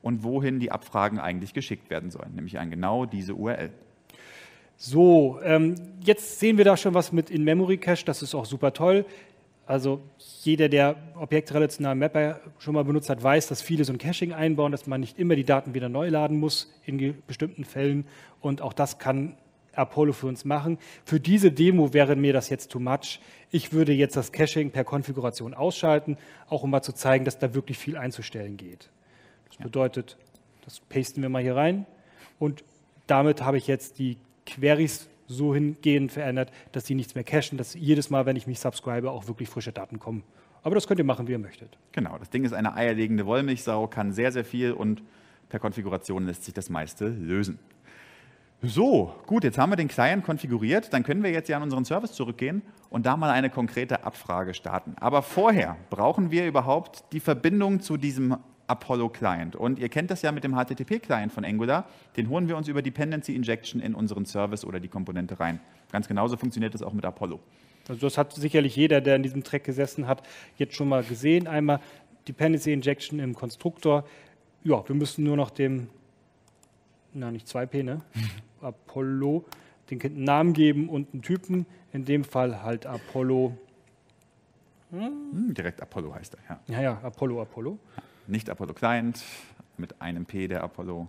und wohin die Abfragen eigentlich geschickt werden sollen, nämlich an genau diese U R L. So, ähm, jetzt sehen wir da schon was mit In-Memory-Cache, das ist auch super toll. Also jeder, der objektrelationalen Mapper schon mal benutzt hat, weiß, dass viele so ein Caching einbauen, dass man nicht immer die Daten wieder neu laden muss in bestimmten Fällen. Und auch das kann Apollo für uns machen. Für diese Demo wäre mir das jetzt too much. Ich würde jetzt das Caching per Konfiguration ausschalten, auch um mal zu zeigen, dass da wirklich viel einzustellen geht. Das bedeutet, das pasten wir mal hier rein. Und damit habe ich jetzt die Queries so hingehend verändert, dass die nichts mehr cachen, dass jedes Mal, wenn ich mich subscribe, auch wirklich frische Daten kommen. Aber das könnt ihr machen, wie ihr möchtet. Genau, das Ding ist eine eierlegende Wollmilchsau, kann sehr, sehr viel und per Konfiguration lässt sich das meiste lösen. So, gut, jetzt haben wir den Client konfiguriert, dann können wir jetzt ja an unseren Service zurückgehen und da mal eine konkrete Abfrage starten. Aber vorher brauchen wir überhaupt die Verbindung zu diesem Apollo-Client. Und ihr kennt das ja mit dem H T T P-Client von Angular, den holen wir uns über Dependency Injection in unseren Service oder die Komponente rein. Ganz genauso funktioniert das auch mit Apollo. Also das hat sicherlich jeder, der in diesem Track gesessen hat, jetzt schon mal gesehen. Einmal Dependency Injection im Konstruktor. Ja, wir müssen nur noch dem, na nicht zwei P, ne? Apollo, den einen Namen geben und einen Typen. In dem Fall halt Apollo. Hm, direkt Apollo heißt er, ja. Ja, ja, Apollo, Apollo. Ja. Nicht Apollo Client, mit einem P der Apollo.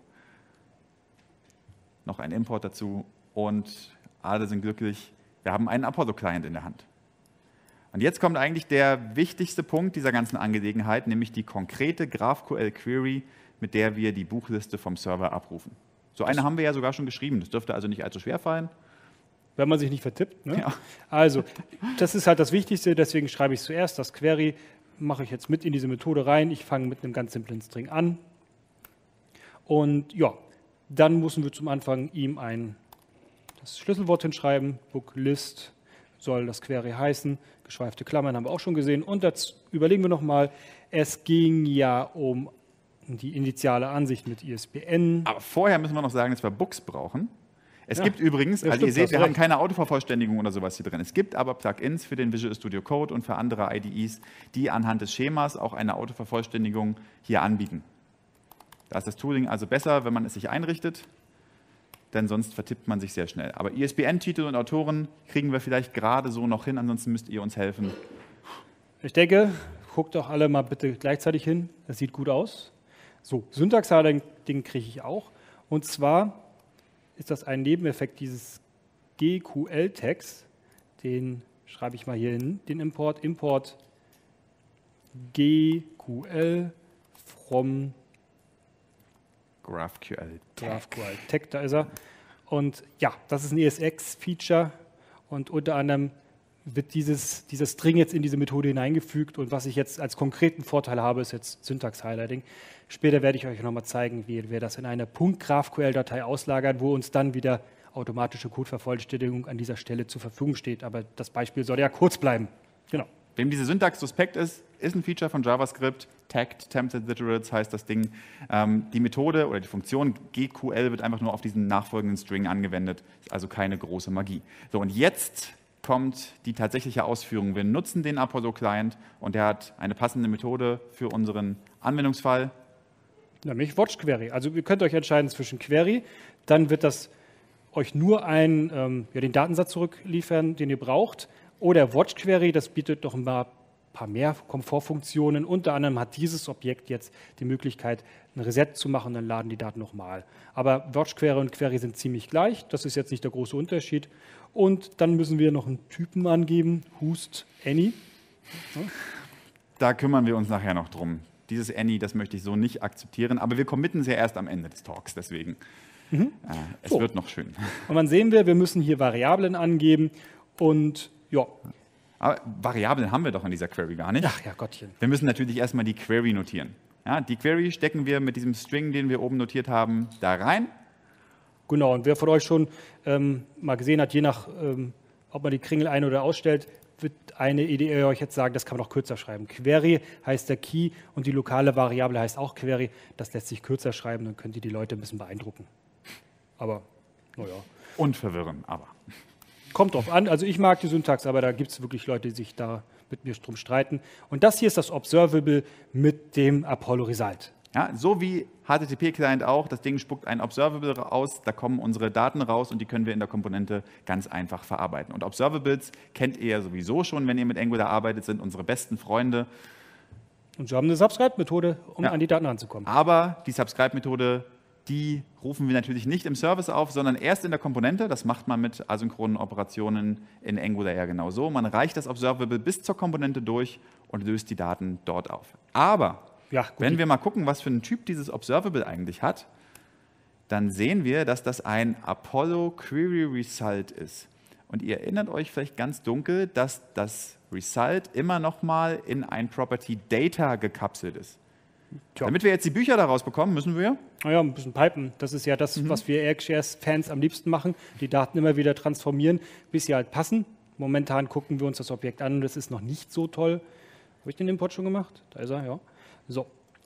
Noch ein Import dazu und alle sind glücklich. Wir haben einen Apollo Client in der Hand. Und jetzt kommt eigentlich der wichtigste Punkt dieser ganzen Angelegenheit, nämlich die konkrete GraphQL-Query, mit der wir die Buchliste vom Server abrufen. So eine haben wir ja sogar schon geschrieben. Das dürfte also nicht allzu schwer fallen. Wenn man sich nicht vertippt. Ne? Ja. Also, das ist halt das Wichtigste, deswegen schreibe ich zuerst das Query. Mache ich jetzt mit in diese Methode rein. Ich fange mit einem ganz simplen String an. Und ja, dann müssen wir zum Anfang ihm ein das Schlüsselwort hinschreiben. Booklist soll das Query heißen. Geschweifte Klammern haben wir auch schon gesehen. Und jetzt überlegen wir nochmal, es ging ja um die initiale Ansicht mit I S B N. Aber vorher müssen wir noch sagen, dass wir Books brauchen. Es ja, gibt übrigens, also stimmt, ihr seht, wir recht. haben keine Autovervollständigung oder sowas hier drin. Es gibt aber Plugins für den Visual Studio Code und für andere I D Es, die anhand des Schemas auch eine Autovervollständigung hier anbieten. Da ist das Tooling also besser, wenn man es sich einrichtet, denn sonst vertippt man sich sehr schnell. Aber I S B N-Titel und Autoren kriegen wir vielleicht gerade so noch hin, ansonsten müsst ihr uns helfen. Ich denke, guckt doch alle mal bitte gleichzeitig hin. Das sieht gut aus. So, Syntax-Ding kriege ich auch. Und zwar ist das ein Nebeneffekt dieses G Q L-Tags. Den schreibe ich mal hier hin, den Import. Import G Q L from GraphQL. GraphQL Tag, da ist er. Und ja, das ist ein E S X-Feature und unter anderem wird dieses, dieser String jetzt in diese Methode hineingefügt und was ich jetzt als konkreten Vorteil habe, ist jetzt Syntax-Highlighting. Später werde ich euch nochmal zeigen, wie wir das in einer .GraphQL-Datei auslagern, wo uns dann wieder automatische Codevervollständigung an dieser Stelle zur Verfügung steht. Aber das Beispiel soll ja kurz bleiben. Genau. Wem diese Syntax suspekt ist, ist ein Feature von JavaScript. Tagged Tempted Literates heißt das Ding. Ähm, die Methode oder die Funktion G Q L wird einfach nur auf diesen nachfolgenden String angewendet. Ist also keine große Magie. So, und jetzt kommt die tatsächliche Ausführung. Wir nutzen den Apollo-Client und der hat eine passende Methode für unseren Anwendungsfall. Nämlich Watch Query. Also ihr könnt euch entscheiden zwischen Query, dann wird das euch nur einen, ähm, ja, den Datensatz zurückliefern, den ihr braucht, oder Watch Query, das bietet doch ein paar, paar mehr Komfortfunktionen. Unter anderem hat dieses Objekt jetzt die Möglichkeit, ein Reset zu machen, dann laden die Daten nochmal. Aber Watch Query und Query sind ziemlich gleich, das ist jetzt nicht der große Unterschied. Und dann müssen wir noch einen Typen angeben, Who's Any. Ja. Da kümmern wir uns nachher noch drum. Dieses Any, das möchte ich so nicht akzeptieren, aber wir committen es ja erst am Ende des Talks, deswegen. Mhm. Äh, es so. wird noch schön. Und dann sehen wir, wir müssen hier Variablen angeben und ja. Aber Variablen haben wir doch in dieser Query gar nicht. Ach ja, Gottchen. Wir müssen natürlich erstmal die Query notieren. Ja, die Query stecken wir mit diesem String, den wir oben notiert haben, da rein. Genau, und wer von euch schon ähm, mal gesehen hat, je nach, ähm, ob man die Kringel ein- oder ausstellt, wird eine Idee euch jetzt sagen, das kann man auch kürzer schreiben. Query heißt der Key und die lokale Variable heißt auch Query. Das lässt sich kürzer schreiben, dann könnt ihr die Leute ein bisschen beeindrucken. Aber, naja. Und verwirren, aber. Kommt drauf an. Also ich mag die Syntax, aber da gibt es wirklich Leute, die sich da mit mir drum streiten. Und das hier ist das Observable mit dem Apollo Result. Ja, so wie H T T P-Client auch, das Ding spuckt ein Observable aus, da kommen unsere Daten raus und die können wir in der Komponente ganz einfach verarbeiten. Und Observables kennt ihr ja sowieso schon, wenn ihr mit Angular arbeitet, sind unsere besten Freunde. Und so haben eine Subscribe-Methode, um Ja. an die Daten ranzukommen. Aber die Subscribe-Methode, die rufen wir natürlich nicht im Service auf, sondern erst in der Komponente. Das macht man mit asynchronen Operationen in Angular ja genau so. Man reicht das Observable bis zur Komponente durch und löst die Daten dort auf. Aber Ja, gut, wenn die- wir mal gucken, was für einen Typ dieses Observable eigentlich hat, dann sehen wir, dass das ein Apollo Query Result ist. Und ihr erinnert euch vielleicht ganz dunkel, dass das Result immer noch mal in ein Property Data gekapselt ist. Tja. Damit wir jetzt die Bücher daraus bekommen, müssen wir Naja, ein bisschen pipen. Das ist ja das, Mhm. was wir AirShares-Fans am liebsten machen. Die Daten immer wieder transformieren, bis sie halt passen. Momentan gucken wir uns das Objekt an und das ist noch nicht so toll. Habe ich den Import schon gemacht? Da ist er, ja. So,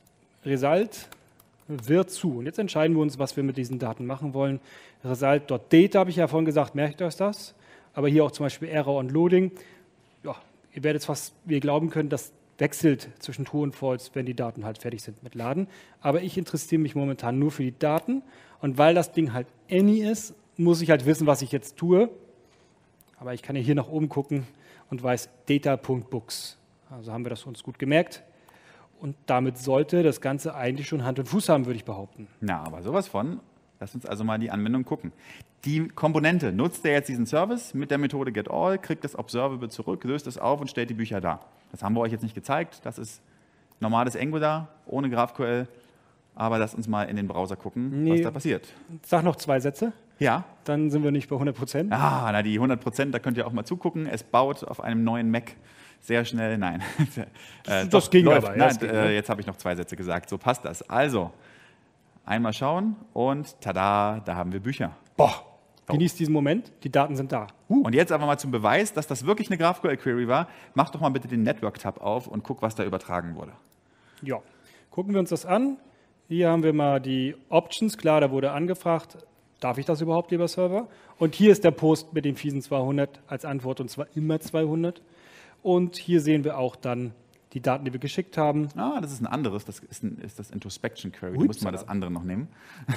Result wird zu. Und jetzt entscheiden wir uns, was wir mit diesen Daten machen wollen. Result.data habe ich ja vorhin gesagt, merkt euch das. Aber hier auch zum Beispiel Error und Loading. Ja, ihr werdet fast, wie ihr glauben könnt, das wechselt zwischen True und False, wenn die Daten halt fertig sind mit Laden. Aber ich interessiere mich momentan nur für die Daten. Und weil das Ding halt any ist, muss ich halt wissen, was ich jetzt tue. Aber ich kann ja hier nach oben gucken und weiß data.books. Also haben wir das uns gut gemerkt. Und damit sollte das Ganze eigentlich schon Hand und Fuß haben, würde ich behaupten. Na, aber sowas von. Lass uns also mal die Anwendung gucken. Die Komponente nutzt er jetzt diesen Service mit der Methode getAll, kriegt das Observable zurück, löst es auf und stellt die Bücher dar. Das haben wir euch jetzt nicht gezeigt. Das ist normales Angular ohne GraphQL. Aber lasst uns mal in den Browser gucken, Nee. was da passiert. Sag noch zwei Sätze, Ja. dann sind wir nicht bei hundert Prozent. Ah, na, die hundert Prozent, da könnt ihr auch mal zugucken. Es baut auf einem neuen Mac sehr schnell. Nein. äh, Das doch, ging läuft. aber, ja, Nein, das ging, äh, ne? jetzt habe ich noch zwei Sätze gesagt. So passt das. Also, einmal schauen und tada, da haben wir Bücher. Boah, genießt diesen Moment, die Daten sind da. Uh. Und jetzt aber mal zum Beweis, dass das wirklich eine GraphQL-Query war. Mach doch mal bitte den Network-Tab auf und guck, was da übertragen wurde. Ja, gucken wir uns das an. Hier haben wir mal die Options, klar, da wurde angefragt, darf ich das überhaupt, lieber Server? Und hier ist der Post mit den fiesen zweihundert als Antwort und zwar immer zweihundert. Und hier sehen wir auch dann die Daten, die wir geschickt haben. Ah, das ist ein anderes, das ist, ein, ist das Introspection Query. Du Ups, musst mal das andere noch nehmen.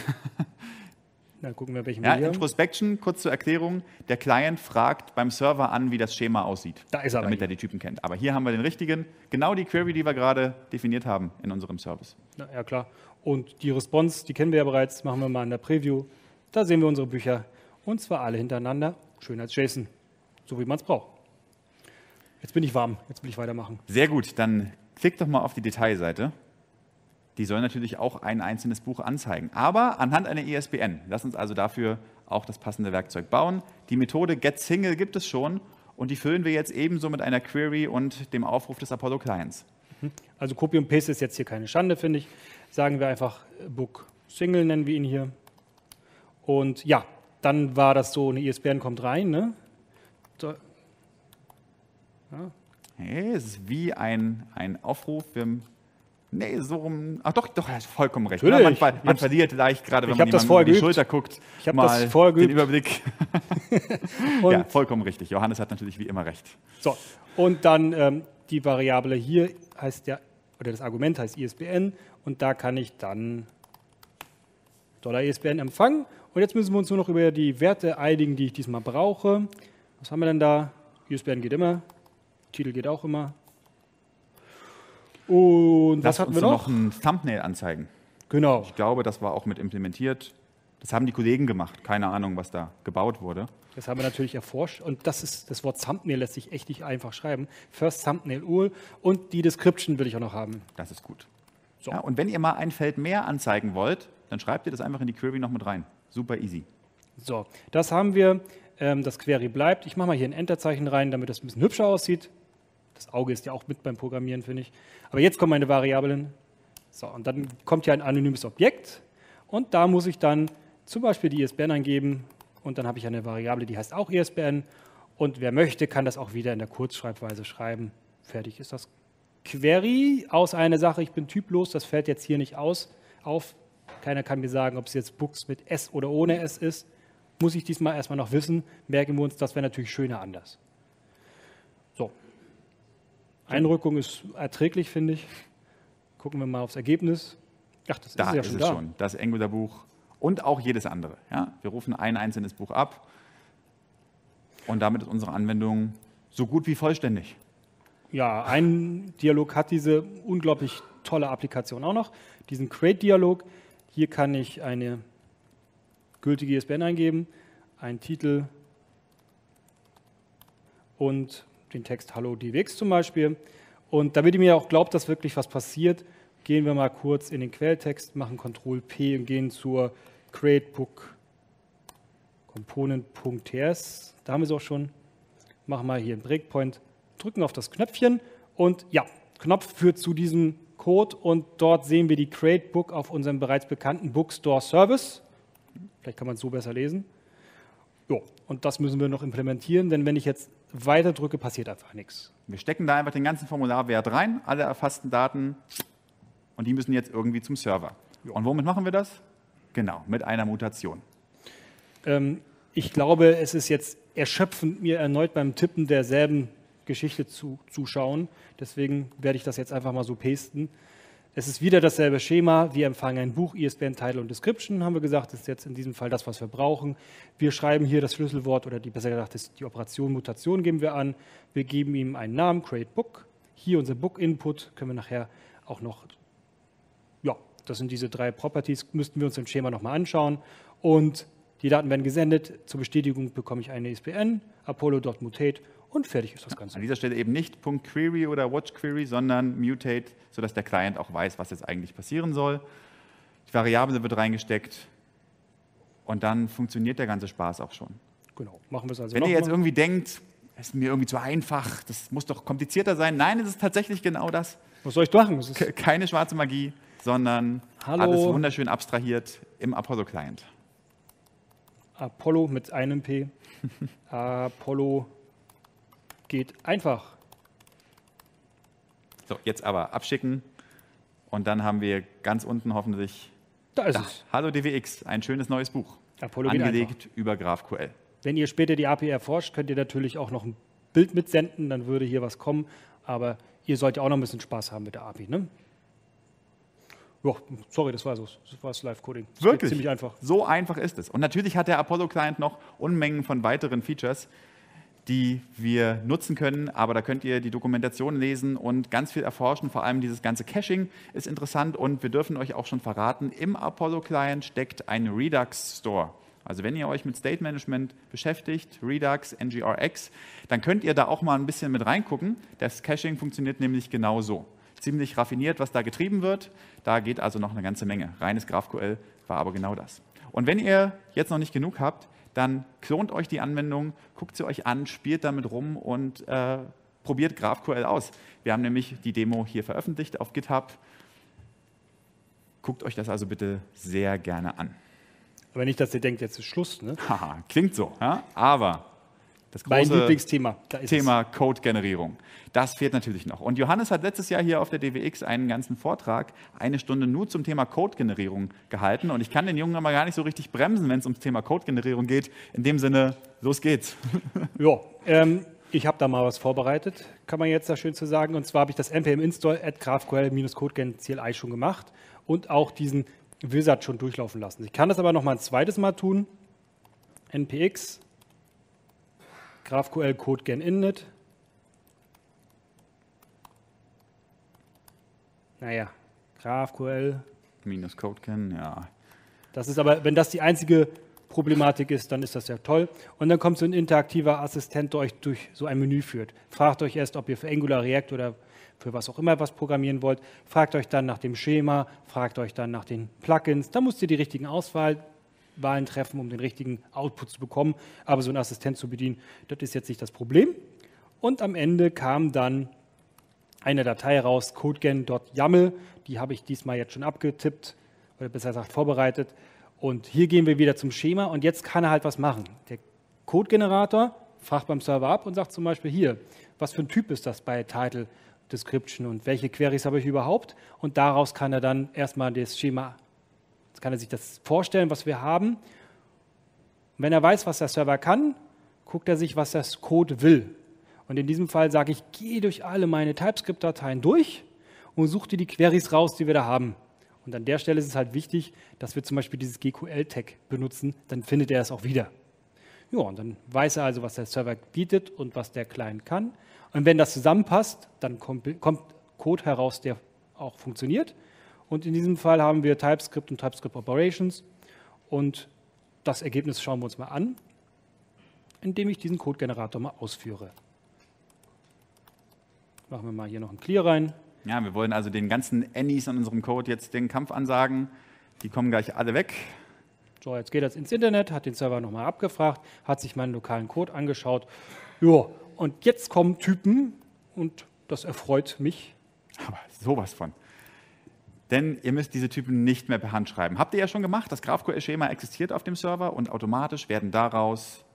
Dann gucken wir, welchen Ja, wir hier haben. Introspection, kurz zur Erklärung. Der Client fragt beim Server an, wie das Schema aussieht, Da ist er damit aber er die Typen kennt. Aber hier haben wir den richtigen, genau die Query, die wir gerade definiert haben in unserem Service. Na, ja, klar. Und die Response, die kennen wir ja bereits, machen wir mal in der Preview. Da sehen wir unsere Bücher und zwar alle hintereinander, schön als JSON, so wie man es braucht. Jetzt bin ich warm, jetzt will ich weitermachen. Sehr gut, dann klick doch mal auf die Detailseite. Die soll natürlich auch ein einzelnes Buch anzeigen, aber anhand einer I S B N. Lass uns also dafür auch das passende Werkzeug bauen. Die Methode getSingle gibt es schon und die füllen wir jetzt ebenso mit einer Query und dem Aufruf des Apollo Clients. Also Copy und Paste ist jetzt hier keine Schande, finde ich. Sagen wir einfach Book Single, nennen wir ihn hier. Und ja, dann war das so, eine I S B N kommt rein. Ne? So. Ja. Hey, es ist wie ein, ein Aufruf. Wir, nee, so rum. Ach doch, doch, er hat vollkommen recht. Natürlich. Ja, man, man Ich hab's- verliert leicht, gerade wenn ich man hab das jemandem vorher über die geübt. Schulter guckt, Ich hab mal das vorher den geübt. Überblick. Und, Ja, vollkommen richtig. Johannes hat natürlich wie immer recht. so. Und dann ähm, die Variable hier heißt ja, oder das Argument heißt I S B N und da kann ich dann Dollar I S B N empfangen. Und jetzt müssen wir uns nur noch über die Werte einigen, die ich diesmal brauche. Was haben wir denn da? I S B N geht immer, Titel geht auch immer. Und Lass was hatten uns wir noch noch? ein Thumbnail anzeigen. Genau. Ich glaube, das war auch mit implementiert. Das haben die Kollegen gemacht. Keine Ahnung, was da gebaut wurde. Das haben wir natürlich erforscht und das ist das Wort Thumbnail lässt sich echt nicht einfach schreiben. First Thumbnail U R L und die Description will ich auch noch haben. Das ist gut. So. Ja, und wenn ihr mal ein Feld mehr anzeigen wollt, dann schreibt ihr das einfach in die Query noch mit rein. Super easy. So, das haben wir. Ähm, das Query bleibt. Ich mache mal hier ein Enterzeichen rein, damit das ein bisschen hübscher aussieht. Das Auge ist ja auch mit beim Programmieren, finde ich. Aber jetzt kommen meine Variablen. So, und dann kommt hier ein anonymes Objekt und da muss ich dann zum Beispiel die I S B N eingeben und dann habe ich eine Variable, die heißt auch I S B N und wer möchte, kann das auch wieder in der Kurzschreibweise schreiben. Fertig ist das Query aus einer Sache, ich bin typlos, das fällt jetzt hier nicht aus, auf. Keiner kann mir sagen, ob es jetzt Books mit S oder ohne S ist. Muss ich diesmal erstmal noch wissen. Merken wir uns, das wäre natürlich schöner anders. So. Einrückung ist erträglich, finde ich. Gucken wir mal aufs Ergebnis. Ach, das da ist ja ist schon es da. schon, das Angular-Buch und auch jedes andere. Ja? Wir rufen ein einzelnes Buch ab und damit ist unsere Anwendung so gut wie vollständig. Ja, ein Dialog hat diese unglaublich tolle Applikation auch noch, diesen Create-Dialog. Hier kann ich eine gültige I S B N eingeben, einen Titel und den Text Hallo D W X zum Beispiel. Und damit ihr mir auch glaubt, dass wirklich was passiert, gehen wir mal kurz in den Quelltext, machen Control P und gehen zur create-book component.ts. Da haben wir es auch schon. Machen wir hier einen Breakpoint, drücken auf das Knöpfchen und ja, Knopf führt zu diesem Code und dort sehen wir die Create-Book auf unserem bereits bekannten Bookstore Service. Vielleicht kann man es so besser lesen. Jo, und das müssen wir noch implementieren, denn wenn ich jetzt weiter drücke, passiert einfach nichts. Wir stecken da einfach den ganzen Formularwert rein, alle erfassten Daten, und die müssen jetzt irgendwie zum Server. Ja. Und womit machen wir das? Genau, mit einer Mutation. Ähm, ich glaube, es ist jetzt erschöpfend, mir erneut beim Tippen derselben Geschichte zu, zuschauen. Deswegen werde ich das jetzt einfach mal so pasten. Es ist wieder dasselbe Schema. Wir empfangen ein Buch, I S B N, Title und Description, haben wir gesagt. Das ist jetzt in diesem Fall das, was wir brauchen. Wir schreiben hier das Schlüsselwort oder die, besser gesagt, das, die Operation Mutation geben wir an. Wir geben ihm einen Namen, Create Book. Hier unser Book-Input können wir nachher auch noch, ja, das sind diese drei Properties, müssten wir uns im Schema nochmal anschauen. Und die Daten werden gesendet. Zur Bestätigung bekomme ich eine I S B N, apollo.mutate und fertig ist das Ganze. An dieser Stelle eben nicht .query oder watchQuery, sondern mutate, sodass der Client auch weiß, was jetzt eigentlich passieren soll. Die Variable wird reingesteckt und dann funktioniert der ganze Spaß auch schon. Genau, machen wir es also Wenn noch ihr jetzt mal. irgendwie denkt, es ist mir irgendwie zu einfach, das muss doch komplizierter sein. Nein, es ist tatsächlich genau das. Was soll ich machen? Das ist Ke- Keine schwarze Magie, sondern Hallo. alles wunderschön abstrahiert im Apollo-Client. Apollo mit einem P. Apollo geht einfach. So, jetzt aber abschicken und dann haben wir ganz unten hoffentlich Da ist da, es. Hallo D W X, ein schönes neues Buch, Apollo geht angelegt über GraphQL. Wenn ihr später die A P I erforscht, könnt ihr natürlich auch noch ein Bild mitsenden, dann würde hier was kommen. Aber ihr sollt ja auch noch ein bisschen Spaß haben mit der A P I, ne? Ja, sorry, das war so. Das war das Live-Coding. Das geht Wirklich? ziemlich einfach. So einfach ist es. Und natürlich hat der Apollo-Client noch Unmengen von weiteren Features, die wir nutzen können, aber da könnt ihr die Dokumentation lesen und ganz viel erforschen. Vor allem dieses ganze Caching ist interessant und wir dürfen euch auch schon verraten, im Apollo-Client steckt ein Redux-Store. Also wenn ihr euch mit State Management beschäftigt, Redux, N G R X, dann könnt ihr da auch mal ein bisschen mit reingucken. Das Caching funktioniert nämlich genau so. Ziemlich raffiniert, was da getrieben wird. Da geht also noch eine ganze Menge. Reines GraphQL war aber genau das. Und wenn ihr jetzt noch nicht genug habt, dann klont euch die Anwendung, guckt sie euch an, spielt damit rum und äh, probiert GraphQL aus. Wir haben nämlich die Demo hier veröffentlicht auf GitHub. Guckt euch das also bitte sehr gerne an. Aber nicht, dass ihr denkt, jetzt ist Schluss, ne? Haha, klingt so, ja? Aber das Mein große Lieblingsthema. Da ist Thema Code-Generierung, das fehlt natürlich noch. Und Johannes hat letztes Jahr hier auf der D W X einen ganzen Vortrag, eine Stunde nur zum Thema Code-Generierung gehalten. Und ich kann den Jungen aber gar nicht so richtig bremsen, wenn es ums Thema Code-Generierung geht. In dem Sinne, los geht's. es. Ja, ähm, ich habe da mal was vorbereitet, kann man jetzt da schön zu sagen. Und zwar habe ich das npm install at graphql-codegen C L I schon gemacht und auch diesen Wizard schon durchlaufen lassen. Ich kann das aber noch mal ein zweites Mal tun. npx GraphQL codegen init. Naja, GraphQL. Minus Codegen, ja. Das ist aber, wenn das die einzige Problematik ist, dann ist das ja toll. Und dann kommt so ein interaktiver Assistent, der euch durch so ein Menü führt. Fragt euch erst, ob ihr für Angular, React oder für was auch immer was programmieren wollt. Fragt euch dann nach dem Schema, fragt euch dann nach den Plugins. Da müsst ihr die richtigen Auswahl Wahlen treffen, um den richtigen Output zu bekommen. Aber so einen Assistent zu bedienen, das ist jetzt nicht das Problem. Und am Ende kam dann eine Datei raus, codegen.yaml. Die habe ich diesmal jetzt schon abgetippt, oder besser gesagt vorbereitet. Und hier gehen wir wieder zum Schema und jetzt kann er halt was machen. Der Codegenerator fragt beim Server ab und sagt zum Beispiel hier, was für ein Typ ist das bei Title, Description und welche Queries habe ich überhaupt? Und daraus kann er dann erstmal das Schema Jetzt kann er sich das vorstellen, was wir haben. Und wenn er weiß, was der Server kann, guckt er sich, was das Code will. Und in diesem Fall sage ich, gehe durch alle meine TypeScript-Dateien durch und suche dir die Queries raus, die wir da haben. Und an der Stelle ist es halt wichtig, dass wir zum Beispiel dieses G Q L-Tag benutzen, dann findet er es auch wieder. Ja, und dann weiß er also, was der Server bietet und was der Client kann. Und wenn das zusammenpasst, dann kommt, kommt Code heraus, der auch funktioniert. Und in diesem Fall haben wir TypeScript und TypeScript Operations. Und das Ergebnis schauen wir uns mal an, indem ich diesen Code-Generator mal ausführe. Machen wir mal hier noch ein Clear rein. Ja, wir wollen also den ganzen Annies an unserem Code jetzt den Kampf ansagen. Die kommen gleich alle weg. So, jetzt geht das ins Internet, hat den Server nochmal abgefragt, hat sich meinen lokalen Code angeschaut. Ja, und jetzt kommen Typen und das erfreut mich. Aber sowas von. Denn ihr müsst diese Typen nicht mehr per Hand schreiben. Habt ihr ja schon gemacht, das GraphQL-Schema existiert auf dem Server und automatisch werden daraus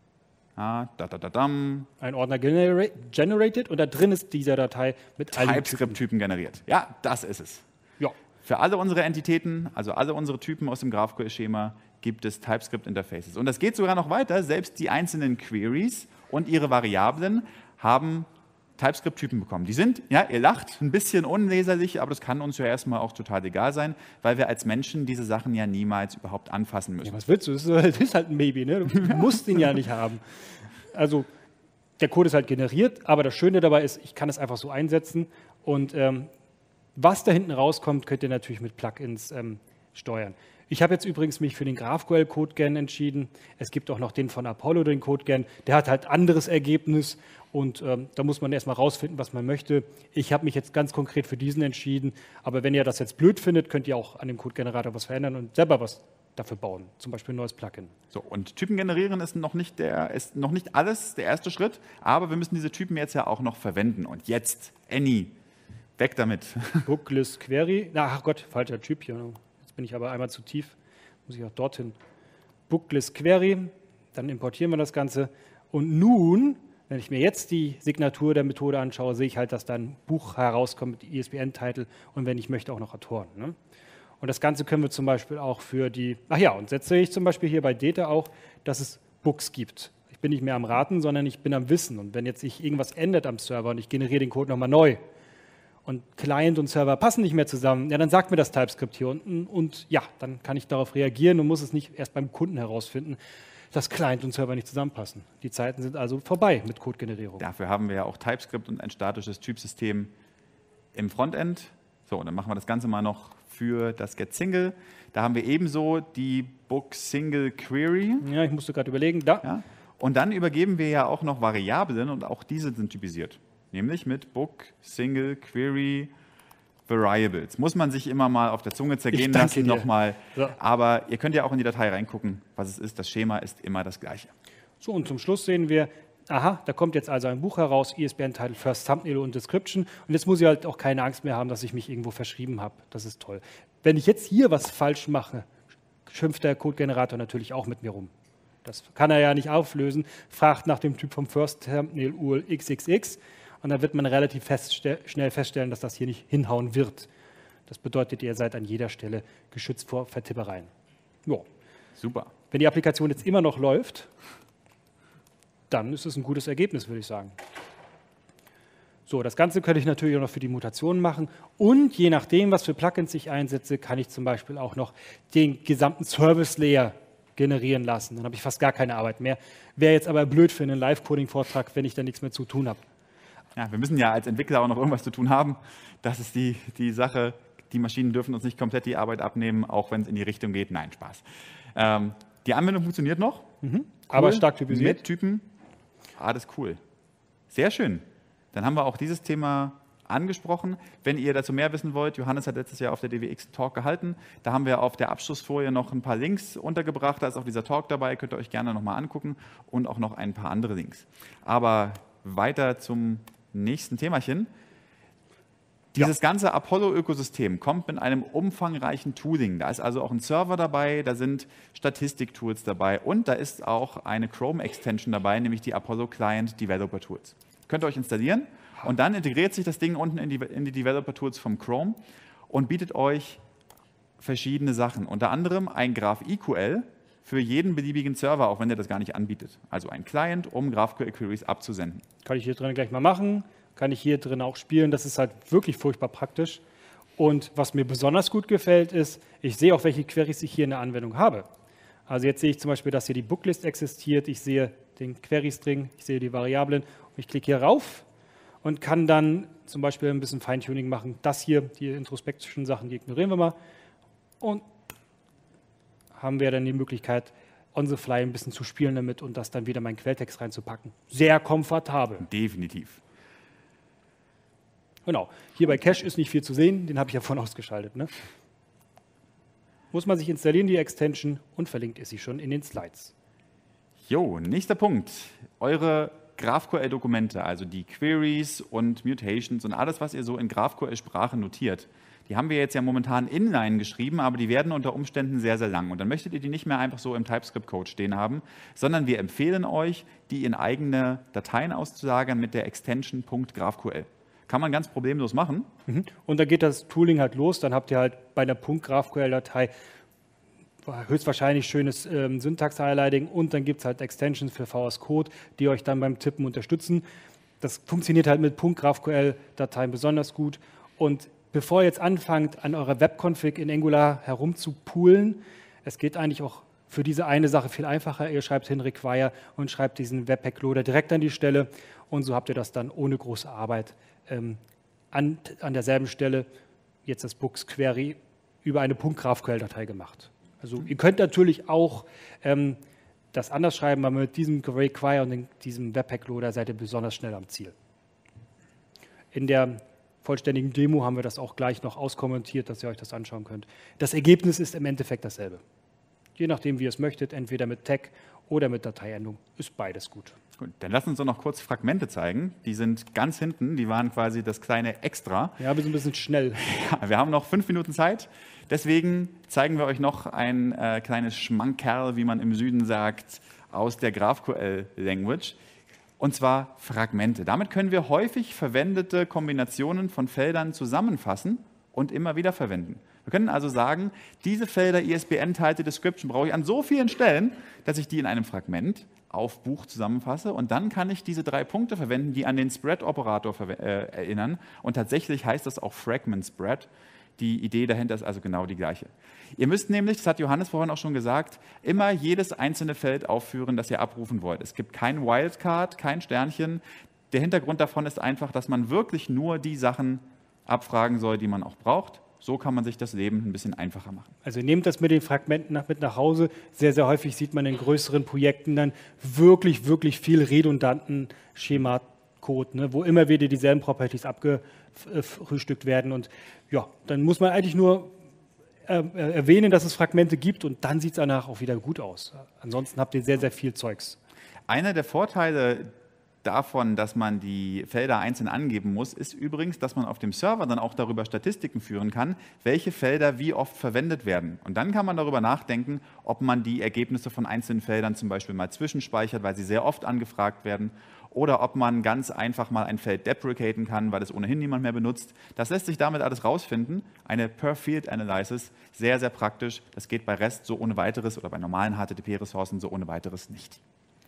ja, da, da, da, dam, ein Ordner genera generated und da drin ist dieser Datei mit allen TypeScript-Typen generiert. Ja, das ist es. Ja. Für alle unsere Entitäten, also alle unsere Typen aus dem GraphQL-Schema, gibt es TypeScript-Interfaces. Und das geht sogar noch weiter. Selbst die einzelnen Queries und ihre Variablen haben TypeScript-Typen bekommen. Die sind, ja, ihr lacht, ein bisschen unleserlich, aber das kann uns ja erstmal auch total egal sein, weil wir als Menschen diese Sachen ja niemals überhaupt anfassen müssen. Ja, was willst du? Das ist halt ein Baby, ne? Du musst ihn ja nicht haben. Also der Code ist halt generiert, aber das Schöne dabei ist, ich kann es einfach so einsetzen und ähm, was da hinten rauskommt, könnt ihr natürlich mit Plugins ähm, steuern. Ich habe jetzt übrigens mich für den GraphQL-CodeGen entschieden. Es gibt auch noch den von Apollo, den CodeGen. Der hat halt anderes Ergebnis und ähm, da muss man erstmal rausfinden, was man möchte. Ich habe mich jetzt ganz konkret für diesen entschieden, aber wenn ihr das jetzt blöd findet, könnt ihr auch an dem Code-Generator was verändern und selber was dafür bauen, zum Beispiel ein neues Plugin. So, und Typen generieren ist noch nicht der, ist noch nicht alles der erste Schritt, aber wir müssen diese Typen jetzt ja auch noch verwenden. Und jetzt, Annie, weg damit. Booklist Query, ach Gott, falscher Typ hier. Jetzt bin ich aber einmal zu tief, muss ich auch dorthin. Booklist Query, dann importieren wir das Ganze. Und nun, wenn ich mir jetzt die Signatur der Methode anschaue, sehe ich halt, dass da ein Buch herauskommt mit I S B N-Titel und wenn ich möchte, auch noch Autoren. Ne? Und das Ganze können wir zum Beispiel auch für die, ach ja, und jetzt sehe ich zum Beispiel hier bei Data auch, dass es Books gibt. Ich bin nicht mehr am Raten, sondern ich bin am Wissen. Und wenn jetzt sich irgendwas ändert am Server und ich generiere den Code nochmal neu und Client und Server passen nicht mehr zusammen, ja, dann sagt mir das TypeScript hier unten und ja, dann kann ich darauf reagieren und muss es nicht erst beim Kunden herausfinden, dass Client und Server nicht zusammenpassen. Die Zeiten sind also vorbei mit Codegenerierung. Dafür haben wir ja auch TypeScript und ein statisches Typsystem im Frontend. So, und dann machen wir das Ganze mal noch für das getSingle. Da haben wir ebenso die BookSingleQuery. Ja, ich musste gerade überlegen, da. Ja. Und dann übergeben wir ja auch noch Variablen und auch diese sind typisiert. Nämlich mit BookSingleQuery Variables. Muss man sich immer mal auf der Zunge zergehen lassen nochmal. So. Aber ihr könnt ja auch in die Datei reingucken, was es ist. Das Schema ist immer das gleiche. So, und zum Schluss sehen wir, aha, da kommt jetzt also ein Buch heraus, I S B N-Title, First Thumbnail und Description. Und jetzt muss ich halt auch keine Angst mehr haben, dass ich mich irgendwo verschrieben habe. Das ist toll. Wenn ich jetzt hier was falsch mache, schimpft der Code-Generator natürlich auch mit mir rum. Das kann er ja nicht auflösen, fragt nach dem Typ vom First Thumbnail U R L X X X und dann wird man relativ festste- schnell feststellen, dass das hier nicht hinhauen wird. Das bedeutet, ihr seid an jeder Stelle geschützt vor Vertippereien. Jo. Super. Wenn die Applikation jetzt immer noch läuft, dann ist es ein gutes Ergebnis, würde ich sagen. So, das Ganze könnte ich natürlich auch noch für die Mutationen machen und je nachdem, was für Plugins ich einsetze, kann ich zum Beispiel auch noch den gesamten Service-Layer generieren lassen. Dann habe ich fast gar keine Arbeit mehr. Wäre jetzt aber blöd für einen Live-Coding-Vortrag, wenn ich da nichts mehr zu tun habe. Ja, wir müssen ja als Entwickler auch noch irgendwas zu tun haben. Das ist die, die Sache. Die Maschinen dürfen uns nicht komplett die Arbeit abnehmen, auch wenn es in die Richtung geht. Nein, Spaß. Ähm, die Anwendung funktioniert noch. Mhm. Cool. Aber stark typisiert. Mit Typen. Ah, das ist cool. Sehr schön. Dann haben wir auch dieses Thema angesprochen. Wenn ihr dazu mehr wissen wollt, Johannes hat letztes Jahr auf der D W X Talk gehalten. Da haben wir auf der Abschlussfolie noch ein paar Links untergebracht. Da ist auch dieser Talk dabei, könnt ihr euch gerne nochmal angucken und auch noch ein paar andere Links. Aber weiter zum nächsten Themachen. Dieses ja. ganze Apollo-Ökosystem kommt mit einem umfangreichen Tooling. Da ist also auch ein Server dabei, da sind Statistik-Tools dabei und da ist auch eine Chrome-Extension dabei, nämlich die Apollo Client Developer Tools. Könnt ihr euch installieren und dann integriert sich das Ding unten in die, in die Developer Tools vom Chrome und bietet euch verschiedene Sachen. Unter anderem ein GraphQL für jeden beliebigen Server, auch wenn der das gar nicht anbietet. Also ein Client, um GraphQL-Queries abzusenden. Kann ich hier drin gleich mal machen. Kann ich hier drin auch spielen. Das ist halt wirklich furchtbar praktisch. Und was mir besonders gut gefällt, ist, ich sehe auch, welche Queries ich hier in der Anwendung habe. Also jetzt sehe ich zum Beispiel, dass hier die Booklist existiert, ich sehe den Query-String, ich sehe die Variablen und ich klicke hier rauf und kann dann zum Beispiel ein bisschen Feintuning machen. Das hier, die introspektischen Sachen, die ignorieren wir mal. Und haben wir dann die Möglichkeit, on the fly ein bisschen zu spielen damit und das dann wieder in meinen Quelltext reinzupacken. Sehr komfortabel. Definitiv. Genau. Hier bei Cache ist nicht viel zu sehen, den habe ich ja vorhin ausgeschaltet. Ne? Muss man sich installieren, die Extension, und verlinkt ist sie schon in den Slides. Jo, nächster Punkt. Eure GraphQL-Dokumente, also die Queries und Mutations und alles, was ihr so in GraphQL-Sprache notiert, die haben wir jetzt ja momentan inline geschrieben, aber die werden unter Umständen sehr, sehr lang. Und dann möchtet ihr die nicht mehr einfach so im TypeScript-Code stehen haben, sondern wir empfehlen euch, die in eigene Dateien auszulagern mit der Extension .graphql. Kann man ganz problemlos machen. Mhm. Und dann geht das Tooling halt los, dann habt ihr halt bei einer .graphql-Datei höchstwahrscheinlich schönes ähm, Syntax-Highlighting und dann gibt es halt Extensions für V S Code, die euch dann beim Tippen unterstützen. Das funktioniert halt mit .graphql-Dateien besonders gut. Und bevor ihr jetzt anfangt, an eurer Webconfig in Angular herumzupulen, es geht eigentlich auch für diese eine Sache viel einfacher. Ihr schreibt hin require und schreibt diesen Webpack-Loader direkt an die Stelle und so habt ihr das dann ohne große Arbeit ähm, an, an derselben Stelle, jetzt das Books Query, über eine .graphql-Datei gemacht. Also ihr könnt natürlich auch ähm, das anders schreiben, aber mit diesem require und diesem Webpack-Loader seid ihr besonders schnell am Ziel. In der vollständigen Demo haben wir das auch gleich noch auskommentiert, dass ihr euch das anschauen könnt. Das Ergebnis ist im Endeffekt dasselbe. Je nachdem, wie ihr es möchtet, entweder mit Tag oder mit Dateiendung, ist beides gut. Gut, dann lass uns doch noch kurz Fragmente zeigen. Die sind ganz hinten, die waren quasi das kleine Extra. Ja, wir sind ein bisschen schnell. Ja, wir haben noch fünf Minuten Zeit. Deswegen zeigen wir euch noch ein äh, kleines Schmankerl, wie man im Süden sagt, aus der GraphQL-Language. Und zwar Fragmente. Damit können wir häufig verwendete Kombinationen von Feldern zusammenfassen und immer wieder verwenden. Wir können also sagen, diese Felder I S B N Title Description brauche ich an so vielen Stellen, dass ich die in einem Fragment auf Buch zusammenfasse und dann kann ich diese drei Punkte verwenden, die an den Spread-Operator äh, erinnern. Und tatsächlich heißt das auch Fragment Spread. Die Idee dahinter ist also genau die gleiche. Ihr müsst nämlich, das hat Johannes vorhin auch schon gesagt, immer jedes einzelne Feld aufführen, das ihr abrufen wollt. Es gibt kein Wildcard, kein Sternchen. Der Hintergrund davon ist einfach, dass man wirklich nur die Sachen abfragen soll, die man auch braucht. So kann man sich das Leben ein bisschen einfacher machen. Also nehmt das mit den Fragmenten nach, mit nach Hause. Sehr, sehr häufig sieht man in größeren Projekten dann wirklich, wirklich viel redundanten Schema-Code, ne, wo immer wieder dieselben Properties abgefrühstückt werden. Und ja, dann muss man eigentlich nur äh, erwähnen, dass es Fragmente gibt und dann sieht es danach auch wieder gut aus. Ansonsten habt ihr sehr, sehr viel Zeugs. Einer der Vorteile davon, dass man die Felder einzeln angeben muss, ist übrigens, dass man auf dem Server dann auch darüber Statistiken führen kann, welche Felder wie oft verwendet werden. Und dann kann man darüber nachdenken, ob man die Ergebnisse von einzelnen Feldern zum Beispiel mal zwischenspeichert, weil sie sehr oft angefragt werden, oder ob man ganz einfach mal ein Feld deprecaten kann, weil es ohnehin niemand mehr benutzt. Das lässt sich damit alles rausfinden. Eine Per-Field-Analysis, sehr, sehr praktisch. Das geht bei REST so ohne weiteres oder bei normalen H T T P-Ressourcen so ohne weiteres nicht.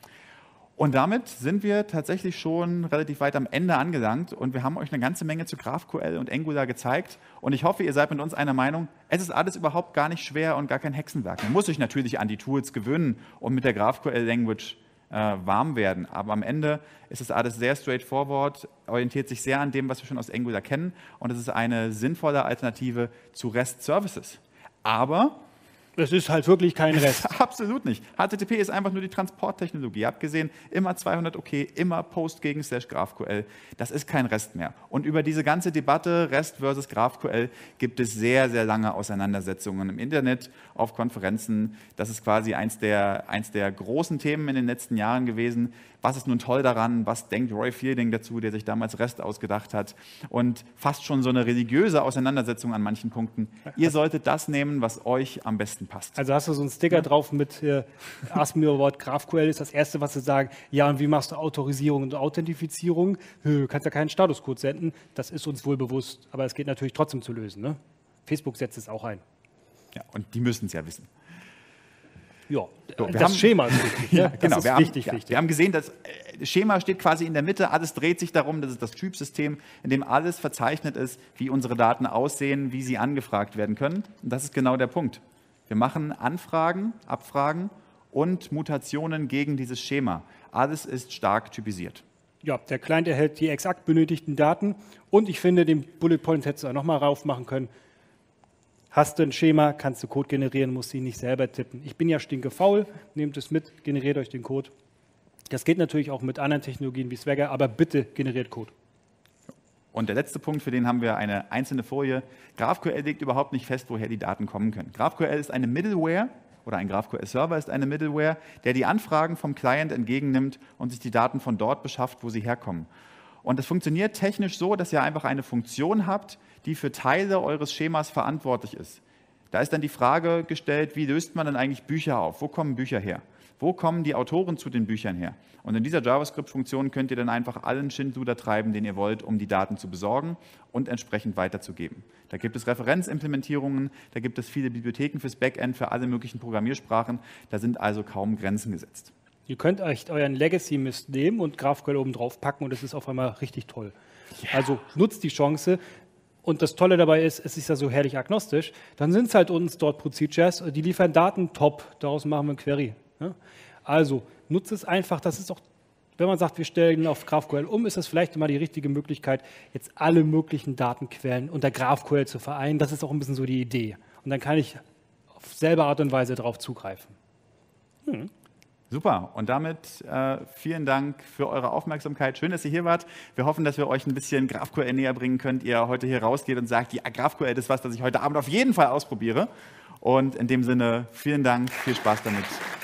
Und damit sind wir tatsächlich schon relativ weit am Ende angelangt und wir haben euch eine ganze Menge zu GraphQL und Angular gezeigt und ich hoffe, ihr seid mit uns einer Meinung, es ist alles überhaupt gar nicht schwer und gar kein Hexenwerk. Man muss sich natürlich an die Tools gewöhnen und mit der GraphQL-Language äh, warm werden, aber am Ende ist es alles sehr straightforward, orientiert sich sehr an dem, was wir schon aus Angular kennen und es ist eine sinnvolle Alternative zu REST-Services. Aber es ist halt wirklich kein Rest. Absolut nicht. H T T P ist einfach nur die Transporttechnologie. Ihr habt gesehen, immer zweihundert okay, immer Post gegen Slash GraphQL. Das ist kein Rest mehr. Und über diese ganze Debatte REST versus GraphQL gibt es sehr, sehr lange Auseinandersetzungen im Internet, auf Konferenzen. Das ist quasi eins der, eins der großen Themen in den letzten Jahren gewesen. Was ist nun toll daran? Was denkt Roy Fielding dazu, der sich damals REST ausgedacht hat? Und fast schon so eine religiöse Auseinandersetzung an manchen Punkten. Ihr solltet das nehmen, was euch am besten passt. Also hast du so einen Sticker ja drauf mit äh, Ask me about GraphQL ist das Erste, was sie sagen. Ja, und wie machst du Autorisierung und Authentifizierung? Du kannst ja keinen Statuscode senden. Das ist uns wohl bewusst. Aber es geht natürlich trotzdem zu lösen. Ne? Facebook setzt es auch ein. Ja, und die müssen es ja wissen. Ja, so, das haben, Schema ist wichtig. ja, das genau, ist wir wichtig, haben, ja, wichtig. Wir haben gesehen, dass Schema steht quasi in der Mitte, alles dreht sich darum, das ist das Typsystem, in dem alles verzeichnet ist, wie unsere Daten aussehen, wie sie angefragt werden können. Und das ist genau der Punkt. Wir machen Anfragen, Abfragen und Mutationen gegen dieses Schema. Alles ist stark typisiert. Ja, der Client erhält die exakt benötigten Daten und ich finde, den Bullet Point hättest du auch nochmal rauf machen können. Hast du ein Schema, kannst du Code generieren, musst ihn nicht selber tippen. Ich bin ja stinkefaul, nehmt es mit, generiert euch den Code. Das geht natürlich auch mit anderen Technologien wie Swagger, aber bitte generiert Code. Und der letzte Punkt, für den haben wir eine einzelne Folie. GraphQL legt überhaupt nicht fest, woher die Daten kommen können. GraphQL ist eine Middleware oder ein GraphQL-Server ist eine Middleware, der die Anfragen vom Client entgegennimmt und sich die Daten von dort beschafft, wo sie herkommen. Und das funktioniert technisch so, dass ihr einfach eine Funktion habt, die für Teile eures Schemas verantwortlich ist. Da ist dann die Frage gestellt, wie löst man denn eigentlich Bücher auf? Wo kommen Bücher her? Wo kommen die Autoren zu den Büchern her? Und in dieser JavaScript-Funktion könnt ihr dann einfach allen Schindluder treiben, den ihr wollt, um die Daten zu besorgen und entsprechend weiterzugeben. Da gibt es Referenzimplementierungen, da gibt es viele Bibliotheken fürs Backend, für alle möglichen Programmiersprachen. Da sind also kaum Grenzen gesetzt. Ihr könnt euch euren Legacy-Mist nehmen und GraphQL oben drauf packen und das ist auf einmal richtig toll. Yeah. Also nutzt die Chance. Und das Tolle dabei ist, es ist ja so herrlich agnostisch, dann sind es halt uns dort Procedures, die liefern Daten, top, daraus machen wir eine Query. Ja? Also nutzt es einfach, das ist auch, wenn man sagt, wir stellen auf GraphQL um, ist das vielleicht immer die richtige Möglichkeit, jetzt alle möglichen Datenquellen unter GraphQL zu vereinen. Das ist auch ein bisschen so die Idee. Und dann kann ich auf selbe Art und Weise darauf zugreifen. Hm. Super, und damit äh, vielen Dank für eure Aufmerksamkeit. Schön, dass ihr hier wart. Wir hoffen, dass wir euch ein bisschen GraphQL näher bringen könnt. Ihr heute hier rausgeht und sagt, ja, GraphQL ist was, das ich heute Abend auf jeden Fall ausprobiere. Und in dem Sinne, vielen Dank, viel Spaß damit.